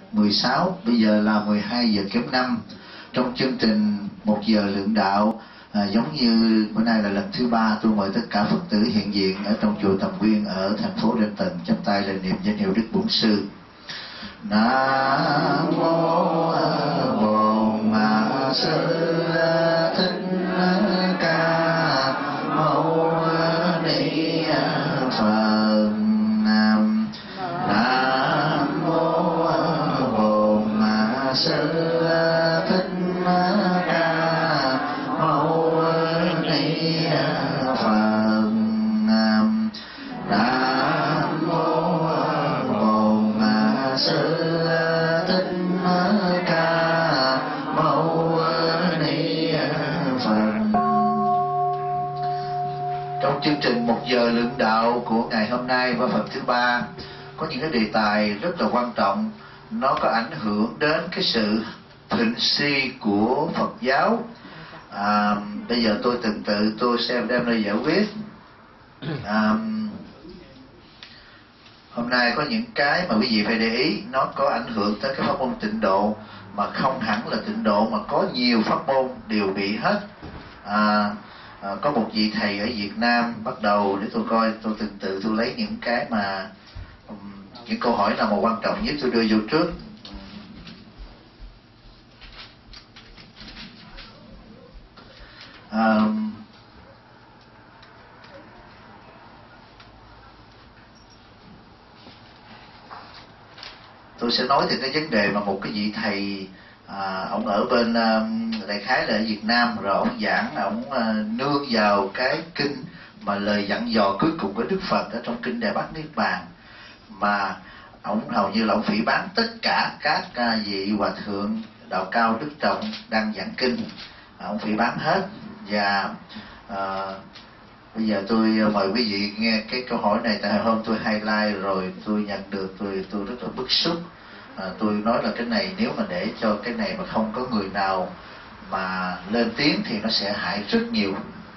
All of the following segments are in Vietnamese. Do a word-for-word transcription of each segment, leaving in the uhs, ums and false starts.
mười sáu, bây giờ là mười hai giờ kém năm. Trong chương trình một giờ lượng đạo, à, giống như bữa nay là lần thứ ba, tôi mời tất cả Phật tử hiện diện ở trong chùa Tầm Nguyên ở thành phố Đền Tần chắp tay lên niệm danh hiệu Đức Bổn Sư. Nam mô Bổn Sư Thích Ca Mâu Ni Phật. Nam Nam mô Bổn Sư Thích Ca Mâu Ni Phật. Nam Nam mô Bổn Sư Thích Ca Mâu Ni Phật. Trong chương trình một giờ lượng đạo của ngày hôm nay và phần thứ ba có những cái đề tài rất là quan trọng, nó có ảnh hưởng đến cái sự thịnh suy của Phật giáo. À, bây giờ tôi từng tự tôi xem đem ra giải quyết. À, hôm nay có những cái mà quý vị phải để ý, nó có ảnh hưởng tới cái pháp môn tịnh độ, mà không hẳn là tịnh độ, mà có nhiều pháp môn đều bị hết. À, à, có một vị thầy ở Việt Nam bắt đầu, để tôi coi, tôi từng tự tôi lấy những cái mà um, những câu hỏi nào mà quan trọng nhất tôi đưa vô trước. À, tôi sẽ nói về cái vấn đề mà một cái vị thầy, à, ông ở bên à, đại khái là ở Việt Nam, rồi ông giảng, ông à, nương vào cái kinh mà lời dặn dò cuối cùng của Đức Phật ở trong kinh Đại Bát Niết Bàn, mà ông hầu như là ông phỉ báng tất cả các à, vị hòa thượng đạo cao đức trọng đang giảng kinh, à, ông phỉ báng hết. Và à, bây giờ tôi mời quý vị nghe cái câu hỏi này, tại hôm tôi highlight rồi tôi nhận được, tôi tôi rất là bức xúc. À, tôi nói là cái này nếu mà để cho cái này mà không có người nào mà lên tiếng thì nó sẽ hại rất nhiều.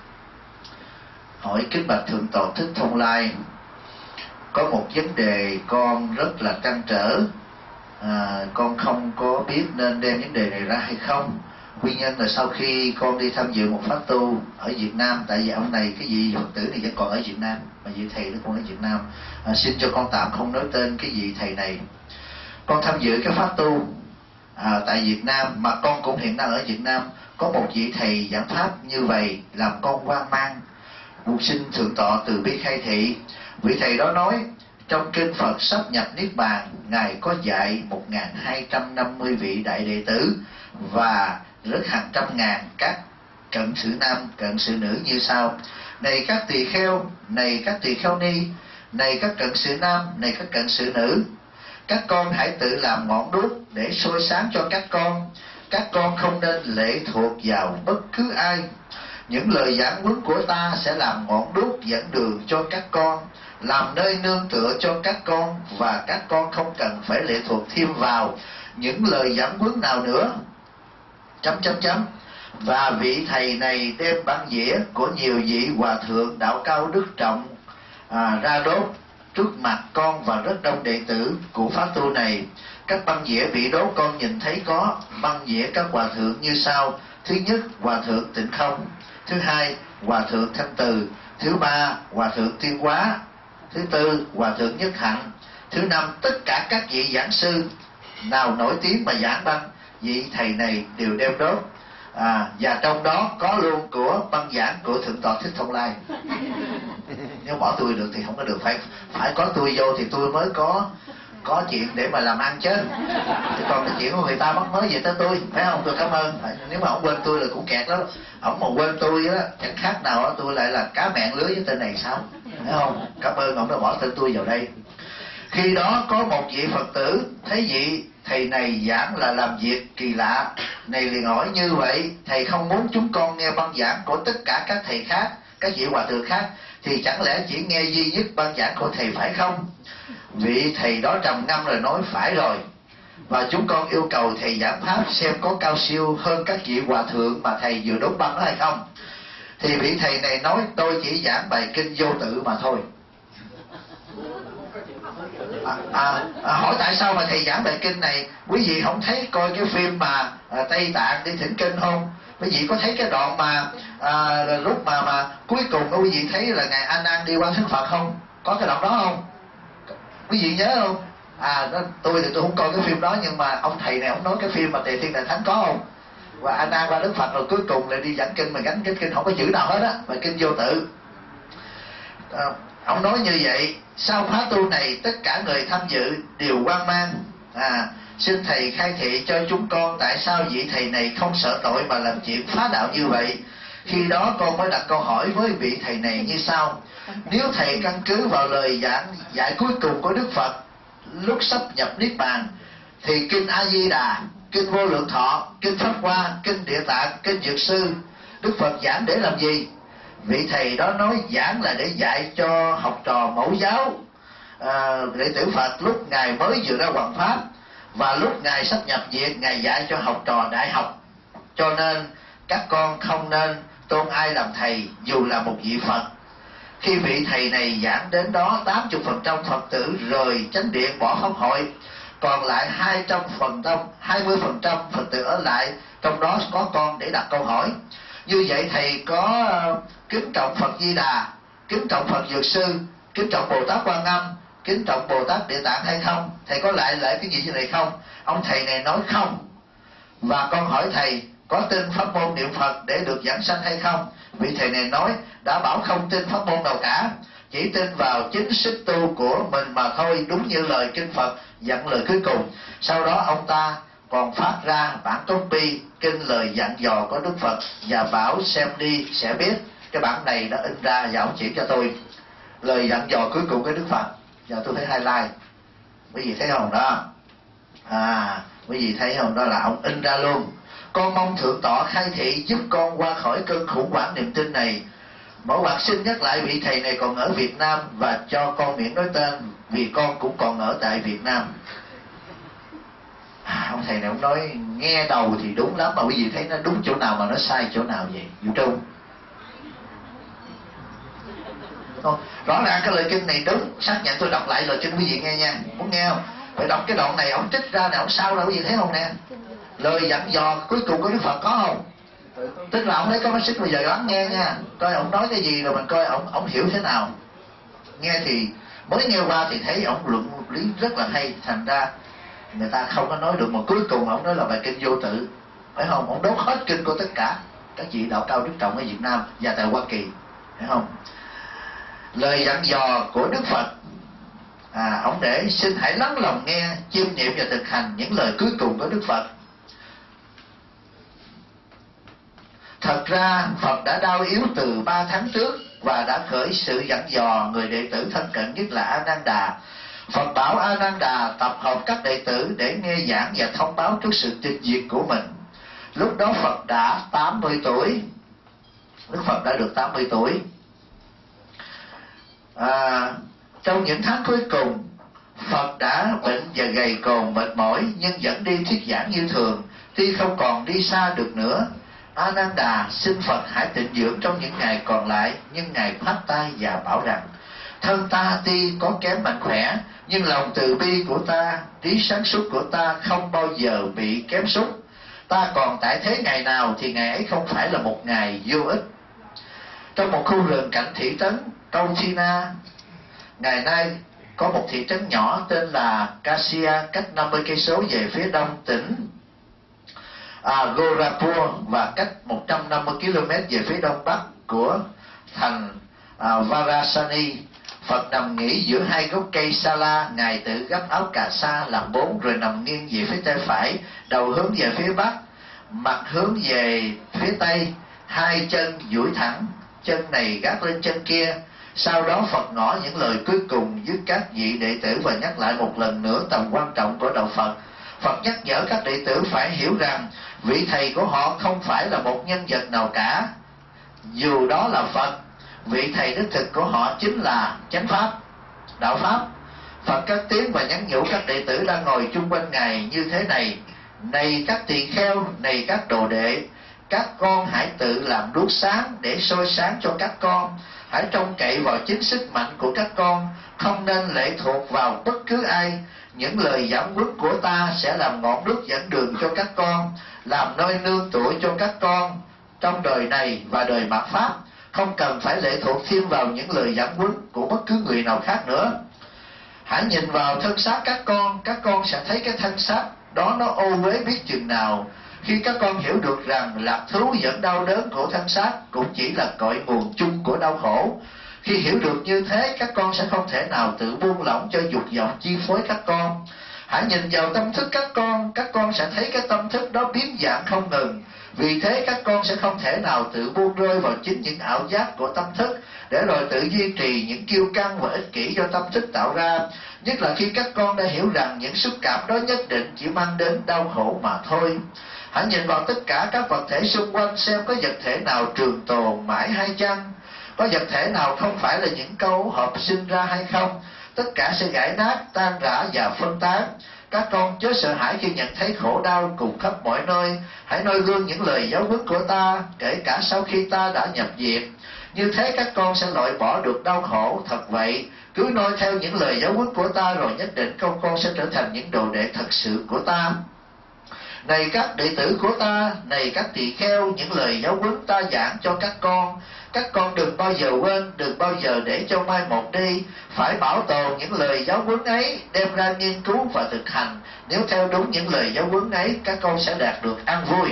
Hỏi kính bạch Thượng tọa Thích Thông Lai, có một vấn đề con rất là trăn trở, à, con không có biết nên đem vấn đề này ra hay không. Nguyên nhân là sau khi con đi tham dự một pháp tu ở Việt Nam, tại vì ông này, cái vị Phật tử này vẫn còn ở Việt Nam, mà vị thầy nó còn ở Việt Nam, à, xin cho con tạm không nói tên cái vị thầy này. Con tham dự cái pháp tu à, tại Việt Nam, mà con cũng hiện đang ở Việt Nam, có một vị thầy giảng pháp như vậy làm con hoang mang. Buộc xin Thượng tọa từ bi khai thị. Vị thầy đó nói trong kinh Phật sắp nhập Niết Bàn, Ngài có dạy một nghìn hai trăm năm mươi vị đại đệ tử và rất hàng trăm ngàn các cận sự nam, cận sự nữ như sau: này các tỳ kheo, này các tỳ kheo ni, này các cận sự nam, này các cận sự nữ, các con hãy tự làm ngọn đuốc để soi sáng cho các con. Các con không nên lệ thuộc vào bất cứ ai. Những lời giảng huấn của ta sẽ làm ngọn đuốc dẫn đường cho các con, làm nơi nương tựa cho các con, và các con không cần phải lệ thuộc thêm vào những lời giảng huấn nào nữa. Chấm chấm chấm. Và vị thầy này đem băng dĩa của nhiều vị hòa thượng đạo cao đức trọng à, ra đốt trước mặt con và rất đông đệ tử của pháp tu này. Các băng dĩa bị đốt con nhìn thấy có băng dĩa các hòa thượng như sau: thứ nhất, hòa thượng Tịnh Không; thứ hai, hòa thượng Thanh Từ; thứ ba, hòa thượng Tiên Hóa; thứ tư, hòa thượng Nhất Hạnh; thứ năm, tất cả các vị giảng sư nào nổi tiếng mà giảng băng, vị thầy này đều đem đốt. À, và trong đó có luôn của băng giảng của Thượng tọa Thích Thông Lai. Nếu bỏ tôi được thì không có được, phải phải có tôi vô thì tôi mới có có chuyện để mà làm ăn chứ. Chứ còn cái chuyện của người ta mắc mới về tới tôi, phải không? Tôi cảm ơn. Nếu mà ông quên tôi là cũng kẹt lắm. Ông mà quên tôi á, chẳng khác nào đó, tôi lại là cá mẹn lưới với tên này sao? Phải không? Cảm ơn ông đã bỏ tên tôi vào đây. Khi đó có một vị Phật tử thấy vị thầy này giảng là làm việc kỳ lạ, này liền hỏi: như vậy thầy không muốn chúng con nghe băng giảng của tất cả các thầy khác, các vị hòa thượng khác, thì chẳng lẽ chỉ nghe duy nhất băng giảng của thầy phải không? Vị thầy đó trầm ngâm rồi nói: phải rồi, và chúng con yêu cầu thầy giảng pháp xem có cao siêu hơn các vị hòa thượng mà thầy vừa đốt băng đó hay không. Thì vị thầy này nói: tôi chỉ giảng bài kinh vô tự mà thôi. à, à, à, hỏi tại sao mà thầy giảng bài kinh này quý vị không thấy coi cái phim mà à, Tây Tạng đi thỉnh kinh không? Quý vị có thấy cái đoạn mà à, lúc mà mà cuối cùng quý vị thấy là ngài A Nan đi qua thánh Phật không? Có cái đoạn đó không? Quý vị nhớ không? À đó, tôi thì tôi không coi cái phim đó, nhưng mà ông thầy này ông nói cái phim mà Tề Thiên Đại Thánh có không? Và A Nan qua Đức Phật rồi cuối cùng lại đi giảng kinh mà gánh cái kinh không có chữ nào hết á, mà kinh vô tự. À, ông nói như vậy, sau khóa tu này tất cả người tham dự đều hoang mang. À, xin thầy khai thị cho chúng con tại sao vị thầy này không sợ tội mà làm chuyện phá đạo như vậy. Khi đó con mới đặt câu hỏi với vị thầy này như sau: nếu thầy căn cứ vào lời giảng dạy cuối cùng của Đức Phật lúc sắp nhập niết bàn, thì kinh A Di Đà, kinh Vô Lượng Thọ, kinh Pháp Hoa, kinh Địa Tạng, kinh Dược Sư Đức Phật giảng để làm gì? Vị thầy đó nói giảng là để dạy cho học trò mẫu giáo, à, đệ tử Phật lúc ngài mới vừa ra hoằng pháp, và lúc ngài sắp nhập diệt ngài dạy cho học trò đại học. Cho nên các con không nên tôn ai làm thầy dù là một vị Phật. Khi vị thầy này giảng đến đó, tám mươi phần trăm Phật tử rời chánh điện bỏ pháp hội, còn lại hai trăm phần trăm, hai mươi phần trăm Phật tử ở lại, trong đó có con để đặt câu hỏi. Như vậy thầy có kính trọng Phật Di Đà, kính trọng Phật Dược Sư, kính trọng Bồ Tát Quan Âm, kính trọng Bồ Tát Địa Tạng hay không? Thầy có lại lại cái gì như này không? Ông thầy này nói không. Và con hỏi thầy có tin pháp môn niệm Phật để được giảng sanh hay không? Vị thầy này nói đã bảo không tin pháp môn nào cả, chỉ tin vào chính sức tu của mình mà thôi, đúng như lời kinh Phật dặn lời cuối cùng. Sau đó ông ta còn phát ra bản copy kinh lời dặn dò của Đức Phật và bảo xem đi sẽ biết. Cái bản này đã in ra và ông chỉ cho tôi lời dặn dò cuối cùng của Đức Phật, và tôi thấy highlight. Quý vị thấy không đó? À, quý vị thấy không? Đó là ông in ra luôn. Con mong thượng tọa khai thị giúp con qua khỏi cơn khủng hoảng niềm tin này. Mẫu Bạc xin nhắc lại vị thầy này còn ở Việt Nam và cho con miễn nói tên, vì con cũng còn ở tại Việt Nam. À, ông thầy này ông nói nghe đầu thì đúng lắm, mà quý vị thấy nó đúng chỗ nào mà nó sai chỗ nào vậy? Vũ Trung. Không, rõ ràng cái lời kinh này đúng, xác nhận. Tôi đọc lại lời kinh quý vị nghe nha, muốn nghe không? Phải đọc cái đoạn này ông trích ra này, ông sao đâu quý vị thấy không nè? Lời dặn dò cuối cùng của Đức Phật có không? Tức là ông lấy có mắt xích bây giờ lắng nghe nha, coi ông nói cái gì rồi mình coi ông ông hiểu thế nào. Nghe thì mới nghe qua thì thấy ông luận lý rất là hay, thành ra người ta không có nói được, mà cuối cùng ông nói là bài kinh vô tự, phải không? Ông đốt hết kinh của tất cả các vị đạo cao đức trọng ở Việt Nam và tại Hoa Kỳ, phải không? Lời dặn dò của Đức Phật, à, ông để xin hãy lắng lòng nghe, chiêm nghiệm và thực hành những lời cuối cùng của Đức Phật. Thật ra Phật đã đau yếu từ ba tháng trước và đã khởi sự dặn dò người đệ tử thân cận nhất là A Nan Đà. Phật bảo A Nan Đà tập hợp các đệ tử để nghe giảng và thông báo trước sự tịch diệt của mình. Lúc đó Phật đã tám mươi tuổi. Đức Phật đã được tám mươi tuổi. À, trong những tháng cuối cùng, Phật đã bệnh và gầy còm mệt mỏi, nhưng vẫn đi thuyết giảng như thường, tuy không còn đi xa được nữa. A Nan Đà xin Phật hãy tịnh dưỡng trong những ngày còn lại, nhưng Ngài khoát tay và bảo rằng: thân ta tuy có kém mạnh khỏe, nhưng lòng từ bi của ta, trí sáng suốt của ta không bao giờ bị kém sút. Ta còn tại thế ngày nào thì ngày ấy không phải là một ngày vô ích. Trong một khu rừng cạnh thị trấn Kautina, ngày nay có một thị trấn nhỏ tên là Kasia, cách năm mươi cây số về phía đông tỉnh à, Gorakhpur và cách một trăm năm mươi ki lô mét về phía đông bắc của thành à, Varanasi. Phật nằm nghỉ giữa hai gốc cây sa la, Ngài tự gấp áo cà sa làm bốn rồi nằm nghiêng về phía tay phải, đầu hướng về phía bắc, mặt hướng về phía tây, hai chân duỗi thẳng, chân này gác lên chân kia. Sau đó Phật ngỏ những lời cuối cùng với các vị đệ tử và nhắc lại một lần nữa tầm quan trọng của đạo Phật. Phật nhắc nhở các đệ tử phải hiểu rằng vị thầy của họ không phải là một nhân vật nào cả. Dù đó là Phật, vị thầy đích thực của họ chính là chánh pháp, đạo pháp. Phật cất tiếng và nhắn nhủ các đệ tử đang ngồi chung quanh Ngài như thế này: này các tỳ kheo, này các đồ đệ, Các con hãy tự làm đuốc sáng để soi sáng cho các con. Hãy trông cậy vào chính sức mạnh của các con, không nên lệ thuộc vào bất cứ ai. Những lời giảng huấn của ta sẽ làm ngọn đuốc dẫn đường cho các con, làm nơi nương tựa cho các con trong đời này và đời mạt pháp. Không cần phải lệ thuộc thêm vào những lời giảng huấn của bất cứ người nào khác nữa. Hãy nhìn vào thân xác các con, các con sẽ thấy cái thân xác đó nó ô uế biết chừng nào. Khi các con hiểu được rằng lạc thú dẫn đau đớn của thân xác cũng chỉ là cội nguồn chung của đau khổ, khi hiểu được như thế, các con sẽ không thể nào tự buông lỏng cho dục vọng chi phối các con. Hãy nhìn vào tâm thức các con, các con sẽ thấy cái tâm thức đó biến dạng không ngừng. Vì thế các con sẽ không thể nào tự buông rơi vào chính những ảo giác của tâm thức, để rồi tự duy trì những kiêu căng và ích kỷ do tâm thức tạo ra. Nhất là khi các con đã hiểu rằng những xúc cảm đó nhất định chỉ mang đến đau khổ mà thôi. Hãy nhìn vào tất cả các vật thể xung quanh xem có vật thể nào trường tồn mãi hay chăng? Có vật thể nào không phải là những câu hợp sinh ra hay không? Tất cả sẽ gãy nát, tan rã và phân tán. Các con chớ sợ hãi khi nhận thấy khổ đau cùng khắp mọi nơi. Hãy noi gương những lời giáo huấn của ta, kể cả sau khi ta đã nhập viện. Như thế các con sẽ loại bỏ được đau khổ. Thật vậy, cứ noi theo những lời giáo huấn của ta, rồi nhất định các con sẽ trở thành những đồ đệ thật sự của ta. Này các đệ tử của ta, này các tỳ kheo, những lời giáo huấn ta giảng cho các con, các con đừng bao giờ quên, đừng bao giờ để cho mai một đi. Phải bảo tồn những lời giáo huấn ấy, đem ra nghiên cứu và thực hành. Nếu theo đúng những lời giáo huấn ấy, các con sẽ đạt được an vui.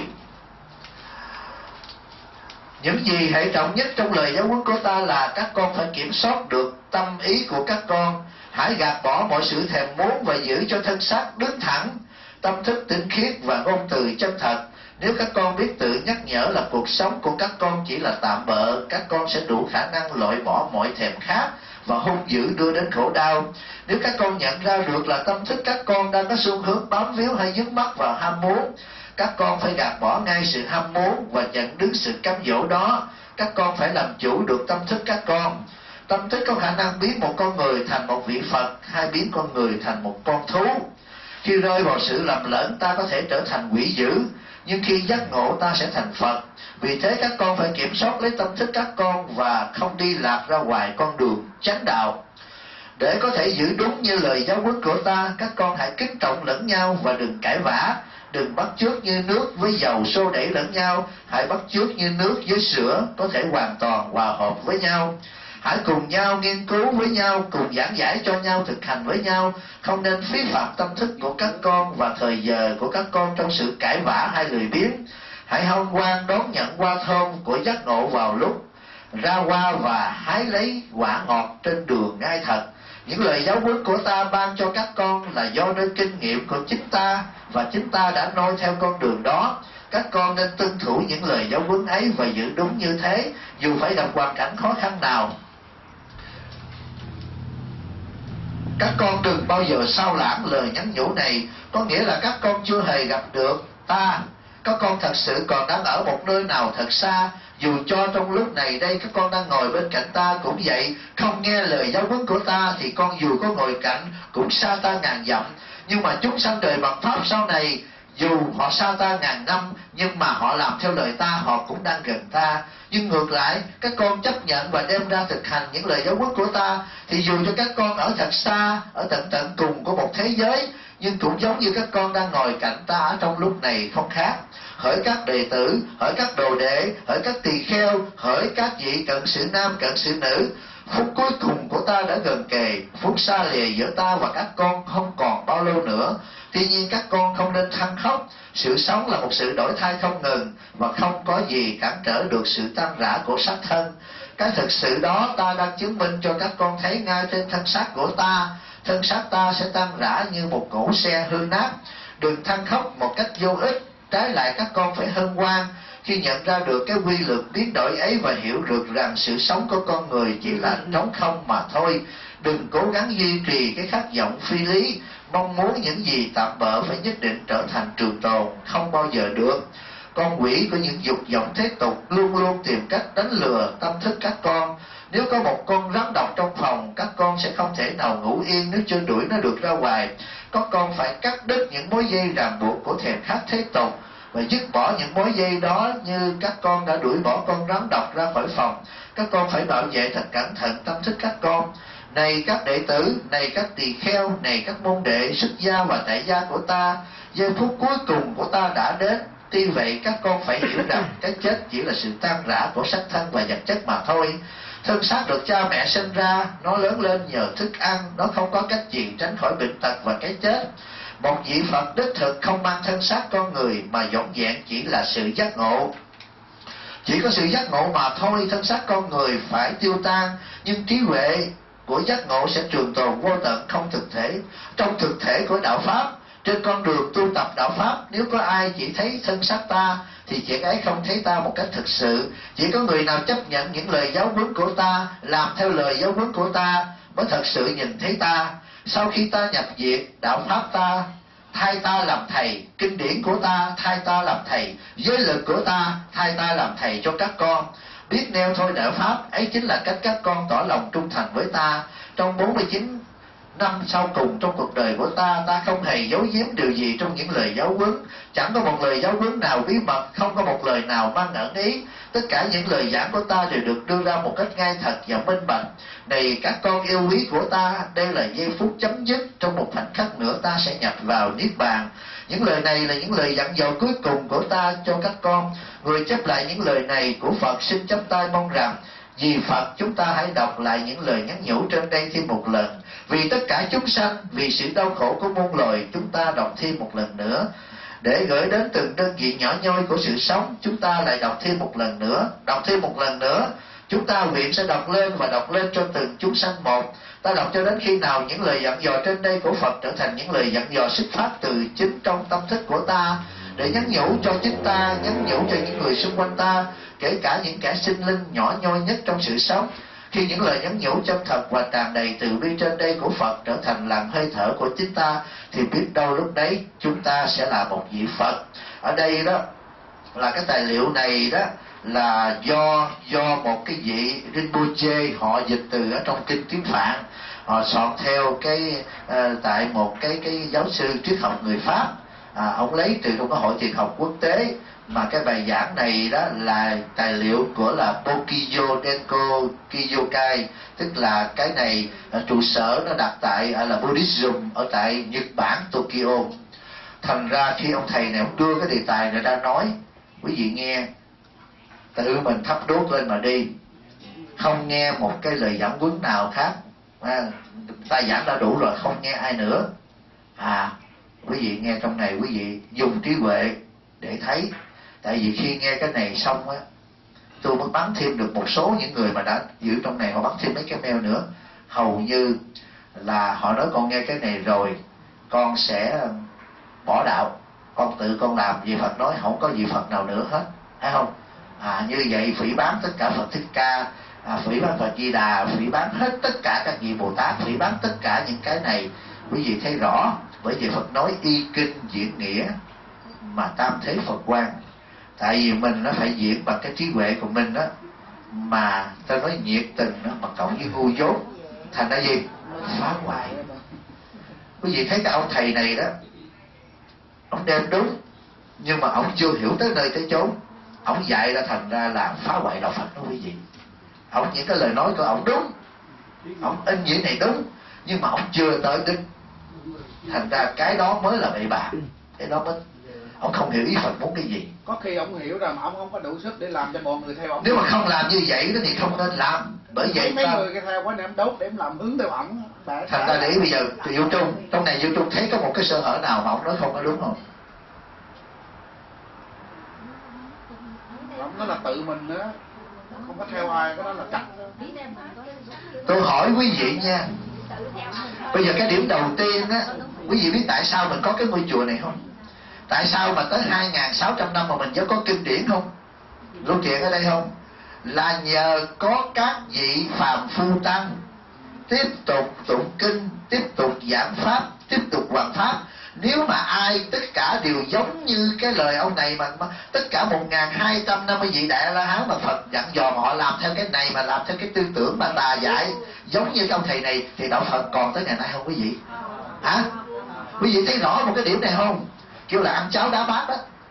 Những gì hệ trọng nhất trong lời giáo huấn của ta là các con phải kiểm soát được tâm ý của các con. Hãy gạt bỏ mọi sự thèm muốn và giữ cho thân xác đứng thẳng, tâm thức tinh khiết và ngôn từ chân thật. Nếu các con biết tự nhắc nhở là cuộc sống của các con chỉ là tạm bợ, các con sẽ đủ khả năng loại bỏ mọi thèm khát và hung dữ đưa đến khổ đau. Nếu các con nhận ra được là tâm thức các con đang có xu hướng bám víu hay dướng mắc vào ham muốn, các con phải gạt bỏ ngay sự ham muốn và nhận đứng sự cám dỗ đó. Các con phải làm chủ được tâm thức các con. Tâm thức có khả năng biến một con người thành một vị Phật, hay biến con người thành một con thú. Khi rơi vào sự lầm lẫn, ta có thể trở thành quỷ dữ, nhưng khi giác ngộ ta sẽ thành Phật. Vì thế các con phải kiểm soát lấy tâm thức các con và không đi lạc ra ngoài con đường chánh đạo. Để có thể giữ đúng như lời giáo huấn của ta, các con hãy kính trọng lẫn nhau và đừng cãi vã. Đừng bắt chước như nước với dầu xô đẩy lẫn nhau, hãy bắt chước như nước với sữa, có thể hoàn toàn hòa hợp với nhau. Hãy cùng nhau nghiên cứu với nhau, cùng giảng giải cho nhau, thực hành với nhau. Không nên phí phạm tâm thức của các con và thời giờ của các con trong sự cãi vã hay lười biếng. Hãy hân hoan đón nhận hoa thơm của giác ngộ vào lúc ra hoa và hái lấy quả ngọt trên đường ngay thật. Những lời giáo huấn của ta ban cho các con là do nơi kinh nghiệm của chính ta, và chính ta đã noi theo con đường đó. Các con nên tuân thủ những lời giáo huấn ấy và giữ đúng như thế, dù phải gặp hoàn cảnh khó khăn nào. Các con đừng bao giờ sao lãng lời nhắn nhủ này, có nghĩa là các con chưa hề gặp được ta. Các con thật sự còn đang ở một nơi nào thật xa. Dù cho trong lúc này đây các con đang ngồi bên cạnh ta cũng vậy, không nghe lời giáo huấn của ta thì con dù có ngồi cạnh cũng xa ta ngàn dặm. Nhưng mà chúng sanh đời bằng pháp sau này, dù họ xa ta ngàn năm, nhưng mà họ làm theo lời ta, họ cũng đang gần ta. Nhưng ngược lại, các con chấp nhận và đem ra thực hành những lời giáo huấn của ta, thì dù cho các con ở thật xa, ở tận tận cùng của một thế giới, nhưng cũng giống như các con đang ngồi cạnh ta ở trong lúc này không khác. Hỡi các đệ tử, hỡi các đồ đệ, hỡi các tỳ kheo, hỡi các vị cận sự nam cận sự nữ, phút cuối cùng của ta đã gần kề. Phút xa lìa giữa ta và các con không còn bao lâu nữa. Tuy nhiên các con không nên than khóc. Sự sống là một sự đổi thay không ngừng, và không có gì cản trở được sự tan rã của xác thân. Cái thực sự đó ta đang chứng minh cho các con thấy ngay trên thân xác của ta. Thân xác ta sẽ tan rã như một cỗ xe hư nát. Đừng than khóc một cách vô ích. Trái lại các con phải hân hoan khi nhận ra được cái quy luật biến đổi ấy, và hiểu được rằng sự sống của con người chỉ là trống không mà thôi. Đừng cố gắng duy trì cái khát vọng phi lý, mong muốn những gì tạm bợ phải nhất định trở thành trường tồn, không bao giờ được. Con quỷ của những dục vọng thế tục luôn luôn tìm cách đánh lừa tâm thức các con. Nếu có một con rắn độc trong phòng, các con sẽ không thể nào ngủ yên nếu chưa đuổi nó được ra ngoài. Các con phải cắt đứt những mối dây ràng buộc của thèm khát thế tục, và dứt bỏ những mối dây đó, như các con đã đuổi bỏ con rắn độc ra khỏi phòng. Các con phải bảo vệ thật cẩn thận tâm thức các con. Này các đệ tử, này các tỳ kheo, này các môn đệ xuất gia và tại gia của ta, giây phút cuối cùng của ta đã đến. Tuy vậy các con phải hiểu rằng cái chết chỉ là sự tan rã của xác thân và vật chất mà thôi. Thân xác được cha mẹ sinh ra, nó lớn lên nhờ thức ăn, nó không có cách gì tránh khỏi bệnh tật và cái chết. Một vị Phật đích thực không mang thân xác con người, mà vỏn vẹn chỉ là sự giác ngộ. Chỉ có sự giác ngộ mà thôi. Thân xác con người phải tiêu tan, nhưng trí huệ của giác ngộ sẽ trường tồn vô tận, không thực thể. Trong thực thể của đạo Pháp, trên con đường tu tập đạo Pháp, nếu có ai chỉ thấy thân xác ta, thì chuyện ấy không thấy ta một cách thực sự. Chỉ có người nào chấp nhận những lời giáo huấn của ta, làm theo lời giáo huấn của ta, mới thật sự nhìn thấy ta. Sau khi ta nhập viện, đạo Pháp ta thay ta làm thầy, kinh điển của ta thay ta làm thầy, giới lực của ta thay ta làm thầy cho các con. Biết nêu thôi đạo Pháp, ấy chính là cách các con tỏ lòng trung thành với ta. Trong bốn mươi chín năm sau cùng trong cuộc đời của ta, ta không hề giấu giếm điều gì trong những lời giáo huấn. Chẳng có một lời giáo huấn nào bí mật, không có một lời nào mang ẩn ý. Tất cả những lời giảng của ta đều được đưa ra một cách ngay thật và minh bạch. Này các con yêu quý của ta, đây là giây phút chấm dứt. Trong một khoảnh khắc nữa ta sẽ nhập vào Niết Bàn. Những lời này là những lời dặn dò cuối cùng của ta cho các con. Người chép lại những lời này của Phật xin chắp tay mong rằng, vì Phật chúng ta hãy đọc lại những lời nhắn nhủ trên đây thêm một lần. Vì tất cả chúng sanh, vì sự đau khổ của muôn loài, chúng ta đọc thêm một lần nữa. Để gửi đến từng đơn vị nhỏ nhoi của sự sống, chúng ta lại đọc thêm một lần nữa, đọc thêm một lần nữa. Chúng ta nguyện sẽ đọc lên và đọc lên cho từng chúng sanh một. Ta đọc cho đến khi nào những lời dặn dò trên đây của Phật trở thành những lời dặn dò xuất phát từ chính trong tâm thức của ta, để nhắn nhủ cho chính ta, nhắn nhủ cho những người xung quanh ta, kể cả những kẻ sinh linh nhỏ nhoi nhất trong sự sống. Khi những lời nhắn nhủ chân thật và tràn đầy từ bi trên đây của Phật trở thành làn hơi thở của chính ta, thì biết đâu lúc đấy chúng ta sẽ là một vị Phật. Ở đây đó là cái tài liệu này đó là do do một cái vị Rinpoche họ dịch từ ở trong kinh tiếng Phạn, họ soạn theo cái uh, tại một cái cái giáo sư triết học người Pháp, à, ông lấy từ trong cái hội triết học quốc tế. Mà cái bài giảng này đó là tài liệu của là Bokiyo Denko Kiyokai, tức là cái này trụ sở nó đặt tại là Buddhism ở tại Nhật Bản, Tokyo. Thành ra khi ông thầy này ông đưa cái đề tài này ra nói, quý vị nghe, tự mình thắp đốt lên mà đi, không nghe một cái lời giảng huấn nào khác. À, ta giảng đã đủ rồi, không nghe ai nữa. À, quý vị nghe trong này, quý vị dùng trí huệ để thấy. Tại vì khi nghe cái này xong á, tôi mới bắn thêm được một số những người mà đã giữ trong này, họ bắn thêm mấy cái mail nữa. Hầu như là họ nói con nghe cái này rồi, con sẽ bỏ đạo, con tự con làm. Vì Phật nói không có gì Phật nào nữa hết, phải không? À, như vậy phỉ báng tất cả Phật Thích Ca, à, phỉ báng Phật Di Đà, phỉ báng hết tất cả các vị Bồ Tát, phỉ báng tất cả những cái này. Quý vị thấy rõ, bởi vì Phật nói y kinh diễn nghĩa mà tam thế Phật quan. Tại vì mình nó phải diễn bằng cái trí huệ của mình đó, mà ta nói nhiệt tình đó, mà cộng với ngu dốt, thành ra gì? Phá hoại. Quý vị thấy cái ông thầy này đó, ông đem đúng, nhưng mà ông chưa hiểu tới nơi tới chốn. Ông dạy ra thành ra là phá hoại đạo Phật đó quý vị. Ông những cái lời nói của ông đúng, ông in vậy này đúng, nhưng mà ông chưa tới đích. Thành ra cái đó mới là bậy bạ, cái đó mới ông không hiểu ý Phật muốn cái gì. Có khi ông hiểu rằng mà ông không có đủ sức để làm cho mọi người theo ông. Nếu mà không làm như vậy thì không nên làm. Bởi vậy mấy ta... người cái theo quá nên đốt để làm hướng theo ổng. Thành ra để bây giờ Diệu Trung, trong này Diệu Trung thấy có một cái sơ hở nào mà ông nói không có đúng không? Ông nói là tự mình nữa, không có theo ai, cái đó là chắc. Tôi hỏi quý vị nha, bây giờ cái điểm đầu tiên á, quý vị biết tại sao mình có cái ngôi chùa này không? Tại sao mà tới hai nghìn sáu trăm năm mà mình vẫn có kinh điển không? Câu chuyện ở đây không? Là nhờ có các vị phàm phu tăng tiếp tục tụng kinh, tiếp tục giảng pháp, tiếp tục hoàn pháp. Nếu mà ai tất cả đều giống như cái lời ông này mà, mà tất cả một nghìn hai trăm năm mươi vị Đại A La Hán mà Phật dặn dò mà họ làm theo cái này, mà làm theo cái tư tưởng mà tà dạy giống như ông thầy này, thì đạo Phật còn tới ngày nay không quý vị? Hả? Quý vị thấy rõ một cái điểm này không? Kêu là ăn cháo đá bát đó.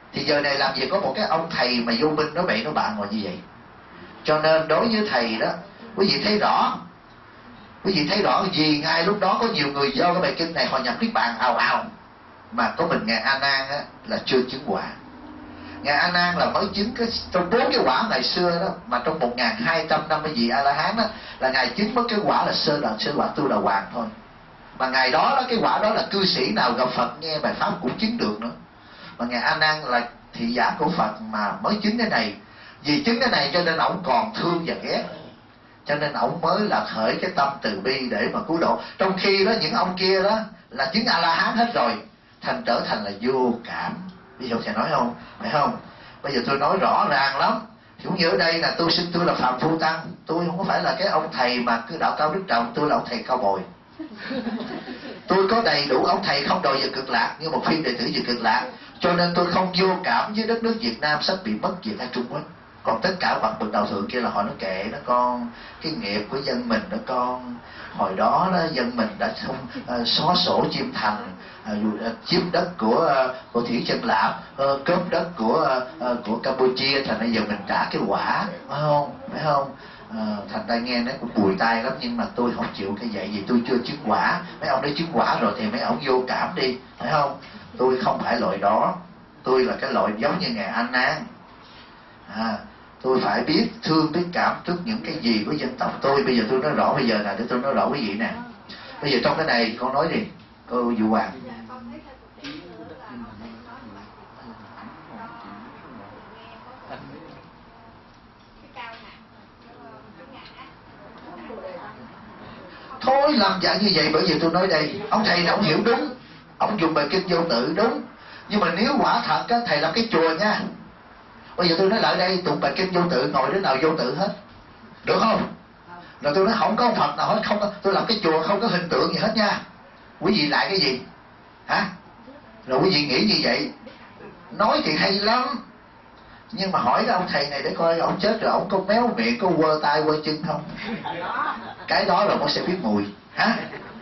Thì giờ này làm gì có một cái ông thầy mà vô minh nói bậy nói bạ ngồi như vậy. Cho nên đối với thầy đó, quý vị thấy rõ, quý vị thấy rõ vì ngay lúc đó có nhiều người do cái bài kinh này họ nhập niết bàn ào ào, mà có mình ngài A Nan á là chưa chứng quả. Ngài A Nan là mới chứng cái trong bốn cái quả ngày xưa đó, mà trong một nghìn hai trăm năm mươi vị A La Hán đó là ngài chứng mất cái quả là sơ đoạn sơ quả tu đà hoàng thôi. Mà ngày đó đó cái quả đó là cư sĩ nào gặp Phật nghe bài pháp cũng chứng được nữa. Mà ngài A Nan là thị giả của Phật mà mới chứng cái này. Vì chứng cái này cho nên ổng còn thương và ghét, cho nên ổng mới là khởi cái tâm từ bi để mà cứu độ. Trong khi đó những ông kia đó là chứng A La Hán hết rồi, thành trở thành là vô cảm. Ví dụ thầy nói không, phải không? Bây giờ tôi nói rõ ràng lắm. Cũng như ở đây là tôi xưng tôi là Phạm Phu Tăng, tôi không có phải là cái ông thầy mà cứ đạo cao đức trọng, tôi là ông thầy cao bồi. Tôi có đầy đủ ông thầy không đòi về cực lạc, như một phiên đệ tử về cực lạc. Cho nên tôi không vô cảm với đất nước Việt Nam sắp bị mất việc ở Trung Quốc. Còn tất cả bậc bậc đạo thượng kia là họ nói kệ nó con, cái nghiệp của dân mình đó con. Hồi đó đó dân mình đã không uh, xóa sổ chiêm thành, uh, chiếm đất của uh, của Thủy Chân Lạp, uh, cướp đất của uh, của Campuchia, thành bây giờ mình trả cái quả, phải không? Phải không? Uh, thành ra nghe nó cũng bùi tai lắm, nhưng mà tôi không chịu cái vậy vì tôi chưa chứng quả. Mấy ông đấy chứng quả rồi thì mấy ông vô cảm đi, phải không? Tôi không phải loại đó, tôi là cái loại giống như ngài A Nan. À, tôi phải biết thương biết cảm trước những cái gì của dân tộc tôi. Bây giờ tôi nói rõ bây giờ nè, để tôi nói rõ quý vị nè. Bây giờ trong cái này con nói đi, cô Vũ Hoàng. Thôi làm dạng như vậy, bởi vì tôi nói đây, ông thầy này ông hiểu đúng, ông dùng bài kinh vô tự đúng. Nhưng mà nếu quả thật á, thầy làm cái chùa nha. Bây giờ tôi nói lại đây, tụng bài kinh vô tự, ngồi đứa nào vô tự hết, được không? Rồi tôi nói không có ông Phật nào hết, không có, tôi làm cái chùa không có hình tượng gì hết nha. Quý vị lại cái gì? Hả? Rồi quý vị nghĩ như vậy, nói thì hay lắm, nhưng mà hỏi cái ông thầy này để coi ông chết rồi ông có méo miệng, có quơ tay quơ chân không? Cái đó là nó sẽ biết mùi. Hả?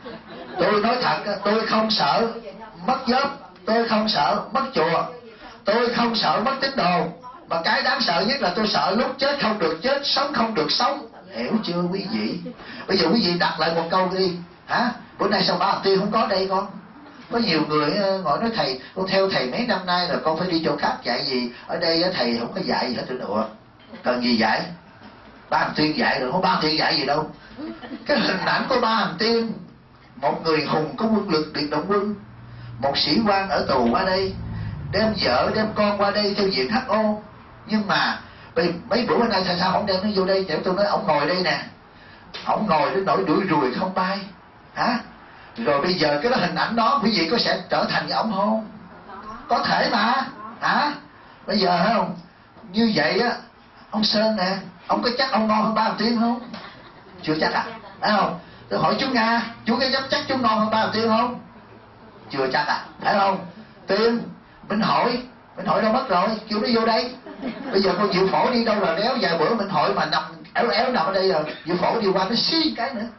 Tôi nói thật, tôi không sợ mất giấc, tôi không sợ mất chùa, tôi không sợ mất tín đồ. Mà cái đáng sợ nhất là tôi sợ lúc chết không được chết, sống không được sống. Hiểu chưa quý vị? Bây giờ quý vị đặt lại một câu đi. Hả? Bữa nay sao Ba Hàm Tiên không có đây con? Có nhiều người ngồi nói thầy, con theo thầy mấy năm nay rồi con phải đi chỗ khác dạy gì? Ở đây thầy không có dạy gì hết nữa. Cần gì dạy? Ba Hàm Tiên dạy rồi, không Ba Hàm Tiên dạy gì đâu. Cái hình ảnh của Ba Hàm Tiên, một người hùng có quân lực biệt động quân, một sĩ quan ở tù qua đây, đem vợ đem con qua đây theo diện hát o. Nhưng mà mấy bữa nay tại sao không đem nó vô đây? Để tôi nói ông ngồi đây nè, ông ngồi đến nỗi đuổi ruồi không bay. Hả? Rồi bây giờ cái đó hình ảnh đó quý vị có sẽ trở thành như ông không? Có thể mà. Hả? Bây giờ thấy không? Như vậy á, ông Sơn nè, ông có chắc ông ngon hơn Ba Hàm Tiên không? Chưa chắc à? Thấy không? Tôi hỏi chú Nga, chú có dám chắc chú ngon hơn Ba Hàm Tiên không? Chưa chắc à? Thấy không? Tiên, mình hỏi, mình hỏi đâu mất rồi, kêu nó vô đây. Bây giờ con Diệu Phổ đi đâu là đéo, vài bữa mình hỏi mà nằm éo éo nằm ở đây rồi, Diệu Phổ đi qua nó xí cái nữa.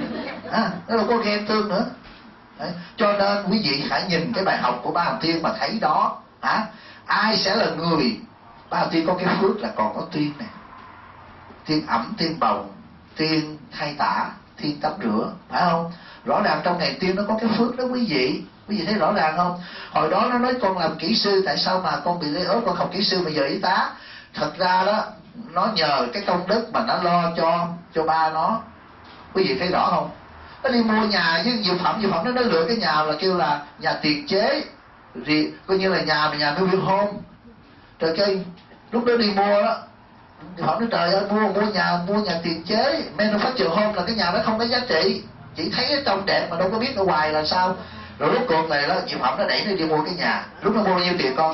À, nó đâu có ghen tương nữa. Đấy. Cho nên quý vị phải nhìn cái bài học của Ba Hàm Tiên mà thấy đó. Hả? Ai sẽ là người? Ba Hàm Tiên có cái phước là còn có tiên này, tiên ẩm, tiên bồng, tiên thay tả, tiên tắm rửa, phải không? Rõ ràng trong này tiên nó có cái phước đó quý vị. Quý vị thấy rõ ràng không? Hồi đó nó nói con làm kỹ sư, tại sao mà con bị lây ớt con học kỹ sư mà giờ y tá? Thật ra đó, nó nhờ cái công đức mà nó lo cho cho ba nó. Quý vị thấy rõ không? Nó đi mua nhà với Diệu Phẩm, Diệu Phẩm nó, nó lựa cái nhà là kêu là nhà tiền chế, thì coi như là nhà mà nhà nuôi hôn. Rồi cái lúc đó đi mua đó, Diệu Phẩm nói trời ơi, mua mua nhà mua nhà tiền chế, manufacture home là cái nhà đó không có giá trị, chỉ thấy ở trong đẹp mà đâu có biết ở ngoài là sao. Rồi lúc cuộc này đó, Diệu Phẩm nó đẩy nó đi mua cái nhà. Lúc nó mua bao nhiêu tiền con?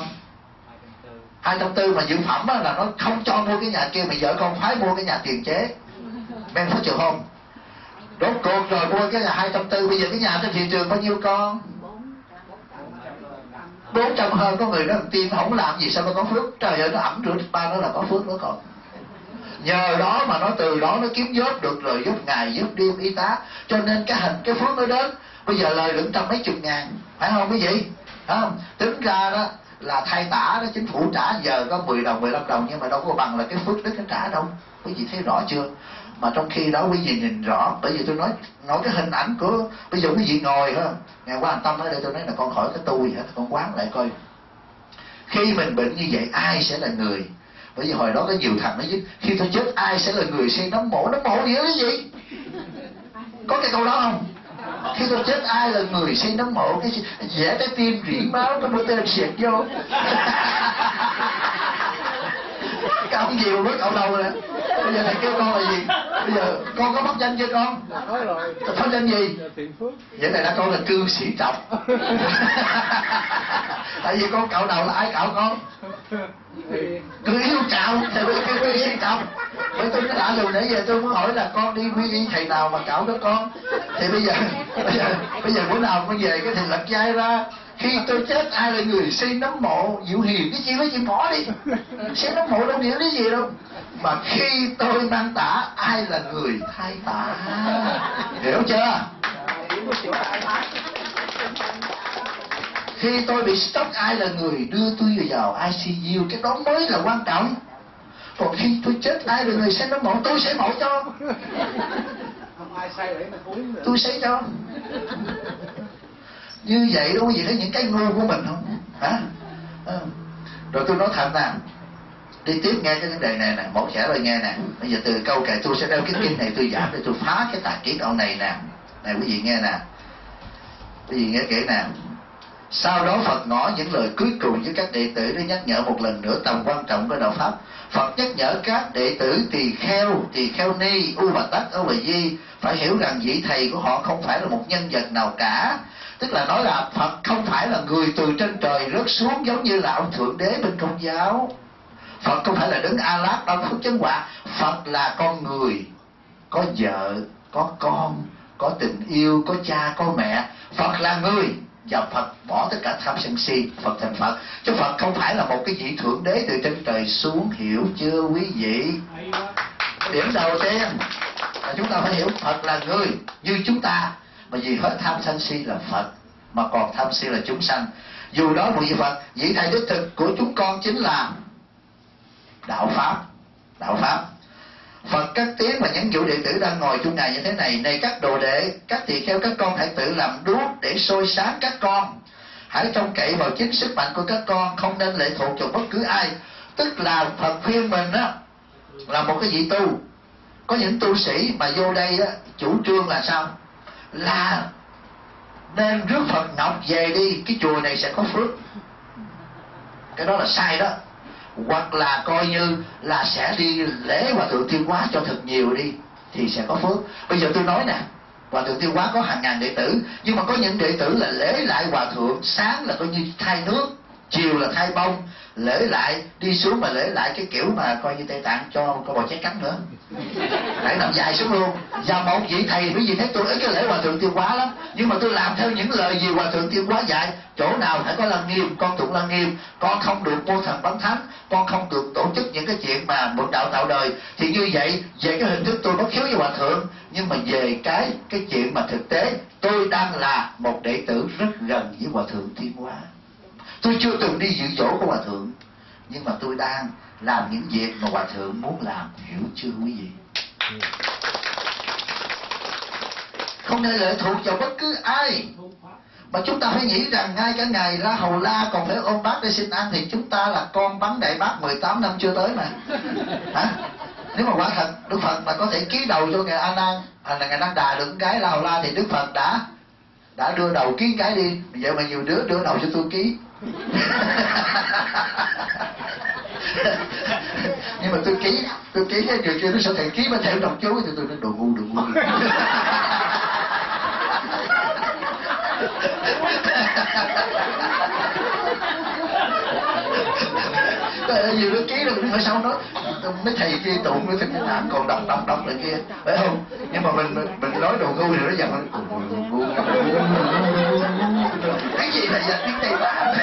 Hai trăm tư, mà Diệu Phẩm là nó không cho mua cái nhà kia, mà vợ con phải mua cái nhà tiền chế, manufacture home. Đốt cuộc rồi mua cái nhà hai trăm tư, bây giờ cái nhà trên thị trường bao nhiêu con? bốn trăm hơn. Có người nói tiên không làm gì sao nó có phước? Trời ơi, nó ẩm rửa ba nó là có phước nữa còn. Nhờ đó mà nó từ đó nó kiếm vớt được, rồi giúp ngày giúp đêm y tá. Cho nên cái hình cái phước nó đến. Bây giờ lời đựng trăm mấy chục ngàn, phải không quý vị? Phải không? Tính ra đó, là thay tả đó, chính phủ trả giờ có mười đồng mười lăm đồng, nhưng mà đâu có bằng là cái phước đức nó trả đâu. Quý vị thấy rõ chưa? Mà trong khi đó quý vị nhìn rõ, bởi vì tôi nói nói cái hình ảnh của bây giờ quý vị ngồi ha, ngày qua anh Tâm ở đây tôi nói là con khỏi cái tu gì hết, con quán lại coi khi mình bệnh như vậy ai sẽ là người. Bởi vì hồi đó có nhiều thằng nói chứ khi tôi chết ai sẽ là người xây nấm mộ. Nấm mộ nghĩa là gì? Có cái câu đó không? Khi tôi chết ai là người xây nấm mộ? Cái vẽ trái tim rỉ máu cái mũi tên xẹt vô. Cái ông gì mà bước cậu đầu nè. Bây giờ thầy kêu con là gì? Bây giờ con có mất danh chưa con? Có rồi. Pháp danh gì? Vậy này là con là cư sĩ Trọng. Tại vì con cậu đầu là ai cậu con? Người yêu cậu thì mới kêu cư sĩ Trọng. Bởi tôi nói đã rồi nãy giờ tôi muốn hỏi là con đi quy y thầy nào mà cậu đó con. Thì bây giờ bây giờ bây giờ bữa nào con về cái thầy lật dai ra. Khi tôi chết ai là người xây nấm mộ? Diệu Hiền cái gì với chị bỏ đi. Xây nấm mộ đâu nghĩa cái gì đâu. Mà khi tôi mang tả ai là người thay tả. Hiểu chưa? Khi tôi bị stroke ai là người đưa tôi vào i xê u? Cái đó mới là quan trọng. Còn khi tôi chết ai là người xây nấm mộ? Tôi sẽ mộ cho. Tôi sẽ cho. Như vậy đâu có gì thấy những cái ngu của mình không? Hả? À. Rồi tôi nói thật nè, đi tiếp nghe cái vấn đề này nè, một trẻ rồi nghe nè. Bây giờ từ câu kệ tôi sẽ đeo cái kinh này tôi giảm để tôi phá cái tà kiến câu này nè. Này quý vị nghe nè, quý vị nghe kỹ nè. Sau đó Phật ngỏ những lời cuối cùng với các đệ tử để nhắc nhở một lần nữa tầm quan trọng của đạo pháp. Phật nhắc nhở các đệ tử tỳ kheo, tỳ kheo ni, u bà tắc, âu bà di phải hiểu rằng vị thầy của họ không phải là một nhân vật nào cả. Tức là nói là Phật không phải là người từ trên trời rớt xuống giống như là ông Thượng Đế bên Công giáo. Phật không phải là Đấng A-Lát đau phước chân quả. Phật là con người, có vợ, có con, có tình yêu, có cha, có mẹ. Phật là người, và Phật bỏ tất cả tham sân si, Phật thành Phật. Chứ Phật không phải là một cái vị Thượng Đế từ trên trời xuống. Hiểu chưa quý vị? Điểm đầu tiên là chúng ta phải hiểu Phật là người như chúng ta. Mà vì hết tham sân si là Phật, mà còn tham si là chúng sanh. Dù đó một vị Phật, vị thầy đích thực của chúng con chính là đạo Pháp. Đạo Pháp Phật cất tiếng và nhắn dụ đệ tử đang ngồi chung ngày như thế này: này các đồ đệ, các tỳ kheo, các con hãy tự làm đuốc để soi sáng các con. Hãy trông cậy vào chính sức mạnh của các con, không nên lệ thuộc vào bất cứ ai. Tức là Phật khuyên mình á, là một cái vị tu. Có những tu sĩ mà vô đây á, chủ trương là sao? Là nên rước Phật Ngọc về đi, cái chùa này sẽ có phước. Cái đó là sai đó. Hoặc là coi như là sẽ đi lễ Hòa Thượng Tiêu Hóa cho thật nhiều đi thì sẽ có phước. Bây giờ tôi nói nè, Hòa Thượng Tiêu Hóa có hàng ngàn đệ tử, nhưng mà có những đệ tử là lễ lại Hòa Thượng, sáng là coi như thay nước, chiều là thay bông, lễ lại đi xuống mà lễ lại cái kiểu mà coi như Tây Tạng cho có bò cháy cắn nữa, lại nằm dài xuống luôn. Và một vị thầy quý vị thấy tôi ít cái lễ Hòa Thượng Tiêu Hóa lắm, nhưng mà tôi làm theo những lời gì Hòa Thượng Tiêu Hóa dạy. Chỗ nào phải có lăng nghiêm, con tụng lăng nghiêm. Con không được mô thần bắn thánh, con không được tổ chức những cái chuyện mà mượn đạo tạo đời. Thì như vậy về cái hình thức tôi bất hiếu với Hòa Thượng, nhưng mà về cái cái chuyện mà thực tế tôi đang là một đệ tử rất gần với Hòa Thượng Thiên Hóa. Tôi chưa từng đi dự dỗ của Hòa Thượng, nhưng mà tôi đang làm những việc mà Hòa Thượng muốn làm. Hiểu chưa quý vị? Không nên lệ thuộc vào bất cứ ai. Mà chúng ta phải nghĩ rằng ngay cả ngày La Hầu La còn phải ôm bát để xin ăn, thì chúng ta là con bắn đại bác mười tám năm chưa tới mà. Hả? Nếu mà quả thật Đức Phật mà có thể ký đầu cho ngài A Nan hay là ngài Nan Đà được cái La Hầu La, thì Đức Phật đã đã đưa đầu ký cái đi. Vậy mà nhiều đứa đưa đầu cho tôi ký. Nhưng mà tôi ký tôi ký cái người kia nó sẽ thầy ký mà theo đọc chú thì tôi nói đồ ngu đồ ngu. Nhiều đứa ký rồi phải sao đó mấy thầy kia tụng mấy thầy cũng làm còn đọc đọc đọc lại kia, phải không? Nhưng mà mình mình, mình nói đồ ngu thì nó dần ngu. Cái gì là dành tiếng Tây Tạng?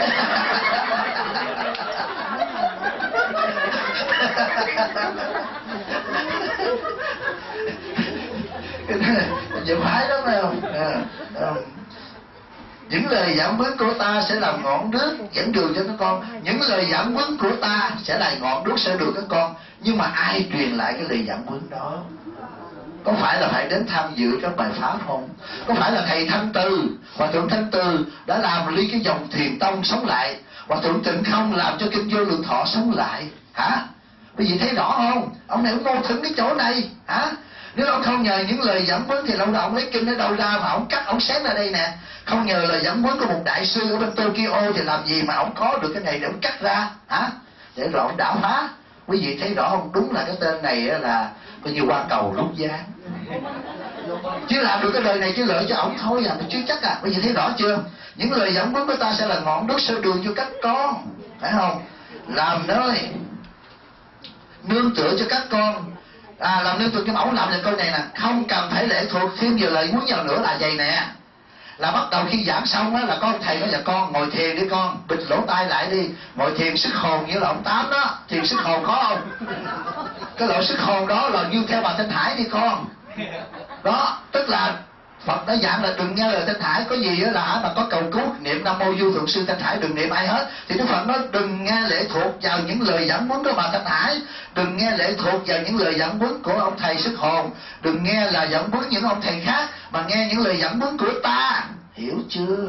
Giờ phải lắm phải không? À, à. Những lời giảng huấn của ta sẽ làm ngọn đuốc dẫn đường cho các con. Những lời giảng huấn của ta sẽ là ngọn đuốc sẽ đường các con. Nhưng mà ai truyền lại cái lời giảng huấn đó? Có phải là phải đến tham dự các bài pháp không? Có phải là thầy Thanh Từ, Hòa thượng Thanh Từ đã làm ly cái dòng Thiền Tông sống lại, Hòa thượng Tịnh Không làm cho kinh Vô Lượng Thọ sống lại, hả? Quý vị thấy rõ không? Ông này ông mâu thuẫn cái chỗ này, hả? Nếu ông không nhờ những lời giảng huấn thì lâu nào ông lấy kinh ở đâu ra mà ông cắt ông xén ra đây nè. Không nhờ lời giảng huấn của một đại sư ở bên Tokyo thì làm gì mà ông có được cái này để ông cắt ra, hả? Để rồi ông đảo phá. Quý vị thấy rõ không? Đúng là cái tên này là coi như hoa cầu rút giá, chứ làm được cái đời này chứ lợi cho ổng thôi à, mà chứ chắc à. Quý vị thấy rõ chưa? Những lời giảng huấn của ta sẽ là ngọn đuốc soi đường cho các con, phải không? Làm nơi nương tựa cho các con, à, làm nương tựa cho ổng. Làm được câu này nè, không cần phải lệ thuộc thêm giờ lời huấn vào nữa là vậy nè. Là bắt đầu khi giảng xong á là có thầy nói là con ngồi thiền đi con, bịt lỗ tai lại đi, ngồi thiền sức hồn như là ông Tám đó. Thiền sức hồn khó không? Cái loại sức hồn đó là như theo bà Thanh Hải đi con. Đó, tức là Phật đã dặn là đừng nghe lời Thanh Hải, có gì đó là mà có cầu cứu niệm Nam Mô Du Thượng Sư Thanh Hải, đừng niệm ai hết. Thì Đức Phật nói đừng nghe lệ thuộc vào những lời giảng huấn của bà Thanh Hải, đừng nghe lệ thuộc vào những lời giảng huấn của ông thầy sức hồn, đừng nghe là giảng huấn những ông thầy khác, mà nghe những lời giảng huấn của ta. Hiểu chưa?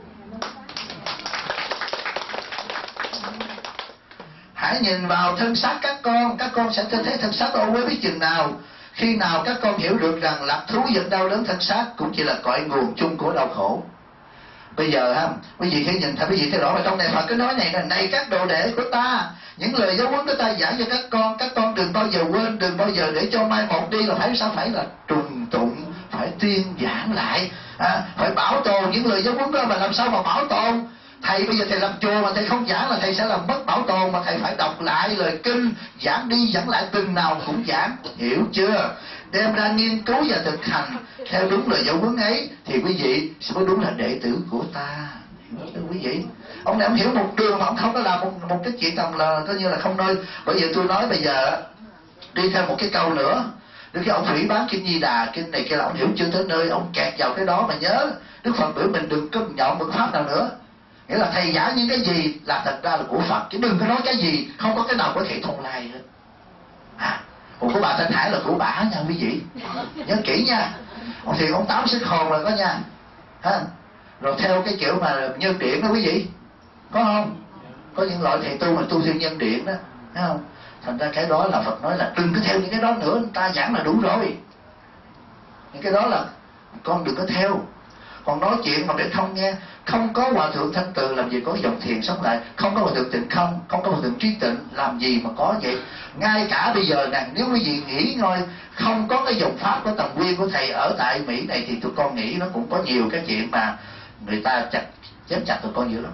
Hãy nhìn vào thân xác các con, các con sẽ thấy thân xác ô uế biết chừng nào. Khi nào các con hiểu được rằng lạc thú giận đau đớn thân xác cũng chỉ là cội nguồn chung của đau khổ. Bây giờ ha, quý vị khi nhìn thấy quý vị thấy rõ là trong này Phật cứ nói này là này các đồ đệ của ta, những lời giáo huấn của ta giảng cho các con, các con đừng bao giờ quên, đừng bao giờ để cho mai một đi là phải sao phải là trùng tụng, phải tuyên giảng lại, à, phải bảo tồn những lời giáo huấn đó. Mà làm sao mà bảo tồn? Thầy bây giờ thầy làm chùa mà thầy không giảng là thầy sẽ làm mất bảo tồn, mà thầy phải đọc lại lời kinh, giảng đi giảng lại từng nào cũng giảng. Hiểu chưa? Đem ra nghiên cứu và thực hành theo đúng lời giáo huấn ấy thì quý vị sẽ mới đúng là đệ tử của ta. Hiểu chưa quý vị? Ông này ông hiểu một đường mà ông không có làm một, một cái chuyện tầm là coi như là không nơi. Bởi vì tôi nói bây giờ đi theo một cái câu nữa, Đức khi ông phỉ bán kinh Di Đà, kinh này kia là ông hiểu chưa tới nơi, ông kẹt vào cái đó mà nhớ Đức Phật biểu mình đừng có nhọn một pháp nào nữa. Nghĩa là thầy giảng những cái gì là thật ra là của Phật, chứ đừng có nói cái gì không có cái nào có thể thông lai hết. À, còn của bà Thanh Hải là của bả nha quý vị, nhớ kỹ nha. Ông thì ông Tám sức hồn rồi có nha, ha. Rồi theo cái kiểu mà nhân điện đó quý vị, có không? Có những loại thầy tu mà tu theo nhân điện đó, thấy không? Thành ra cái đó là Phật nói là đừng có theo những cái đó nữa, người ta giảng là đủ rồi. Những cái đó là con đừng có theo. Còn nói chuyện mà để không nghe, không có Hòa thượng Thanh Từ làm gì có dòng thiền sống lại, không có Hòa thượng Tịnh Không, không có Hòa thượng Trí Tịnh làm gì mà có vậy. Ngay cả bây giờ nè, nếu quý vị nghĩ ngồi không có cái dòng pháp của Tầm Nguyên của thầy ở tại Mỹ này thì tụi con nghĩ nó cũng có nhiều cái chuyện mà người ta chặt chém chặt tụi con dữ lắm.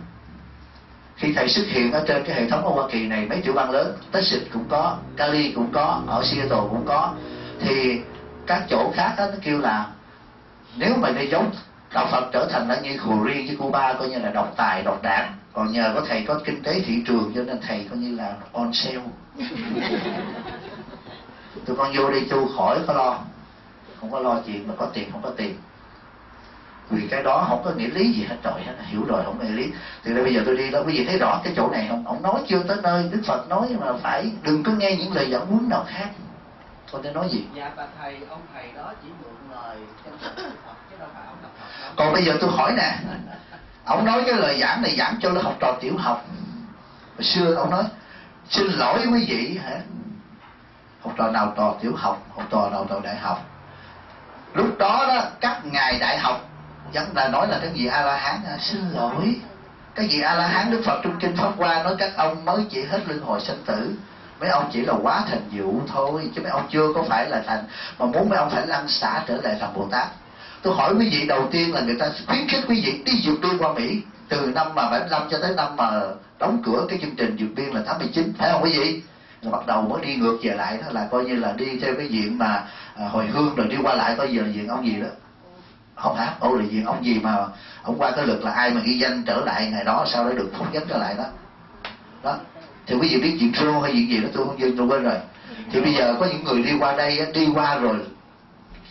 Khi thầy xuất hiện ở trên cái hệ thống ở Hoa Kỳ này, mấy tiểu bang lớn, Texas cũng có, Cali cũng có, ở Seattle cũng có, thì các chỗ khác đó, nó kêu là nếu mà để giống đạo Phật trở thành là như Hồ Riêng với Cuba coi như là độc tài độc đảng, còn nhờ có thầy có kinh tế thị trường cho nên thầy coi như là on sale. Tụi con vô đi tu khỏi có lo, không có lo chuyện mà có tiền không có tiền, vì cái đó không có nghĩa lý gì hết rồi, hiểu rồi không có nghĩa lý. Thì đây bây giờ tôi đi đó, quý vị thấy rõ cái chỗ này không? Ông nói chưa tới nơi, Đức Phật nói mà phải đừng có nghe những lời giảng huấn nào khác. Tôi đang nói gì? Dạ bà thầy, ông thầy đó chỉ mượn lời chân Phật chứ đâu phải ông đọc Phật đâu. Còn bây giờ tôi hỏi nè, ông nói cái lời giảng này giảng cho nó học trò tiểu học. Hồi xưa ông nói xin lỗi quý vị hả? Học trò nào trò tiểu học, học trò nào trò đại học. Lúc đó đó các ngài đại học vẫn là nói là cái gì A La Hán, xin lỗi. Cái gì A La Hán Đức Phật trong kinh Pháp Hoa nói các ông mới chỉ hết luân hồi sanh tử. Mấy ông chỉ là quá thành dụ thôi, chứ mấy ông chưa có phải là thành, mà muốn mấy ông phải lăn xả trở lại thành Bồ Tát. Tôi hỏi quý vị, đầu tiên là người ta khuyến khích quý vị đi vượt biên qua Mỹ từ năm mà bảy mươi lăm cho tới năm mà đóng cửa cái chương trình vượt biên là tháng mười chín, phải không quý vị? Rồi bắt đầu mới đi ngược về lại, đó là coi như là đi theo cái diện mà à, hồi hương rồi đi qua lại, coi giờ là diện ông gì đó. Không hả? Ô là diện ông gì mà ông qua cái lực là ai mà ghi danh trở lại ngày đó sau đó được phúc vấn trở lại đó. Đó. Thì quý vị biết chuyện rô hay chuyện gì đó tôi không dừng tôi quên rồi. Thì bây giờ có những người đi qua đây đi qua rồi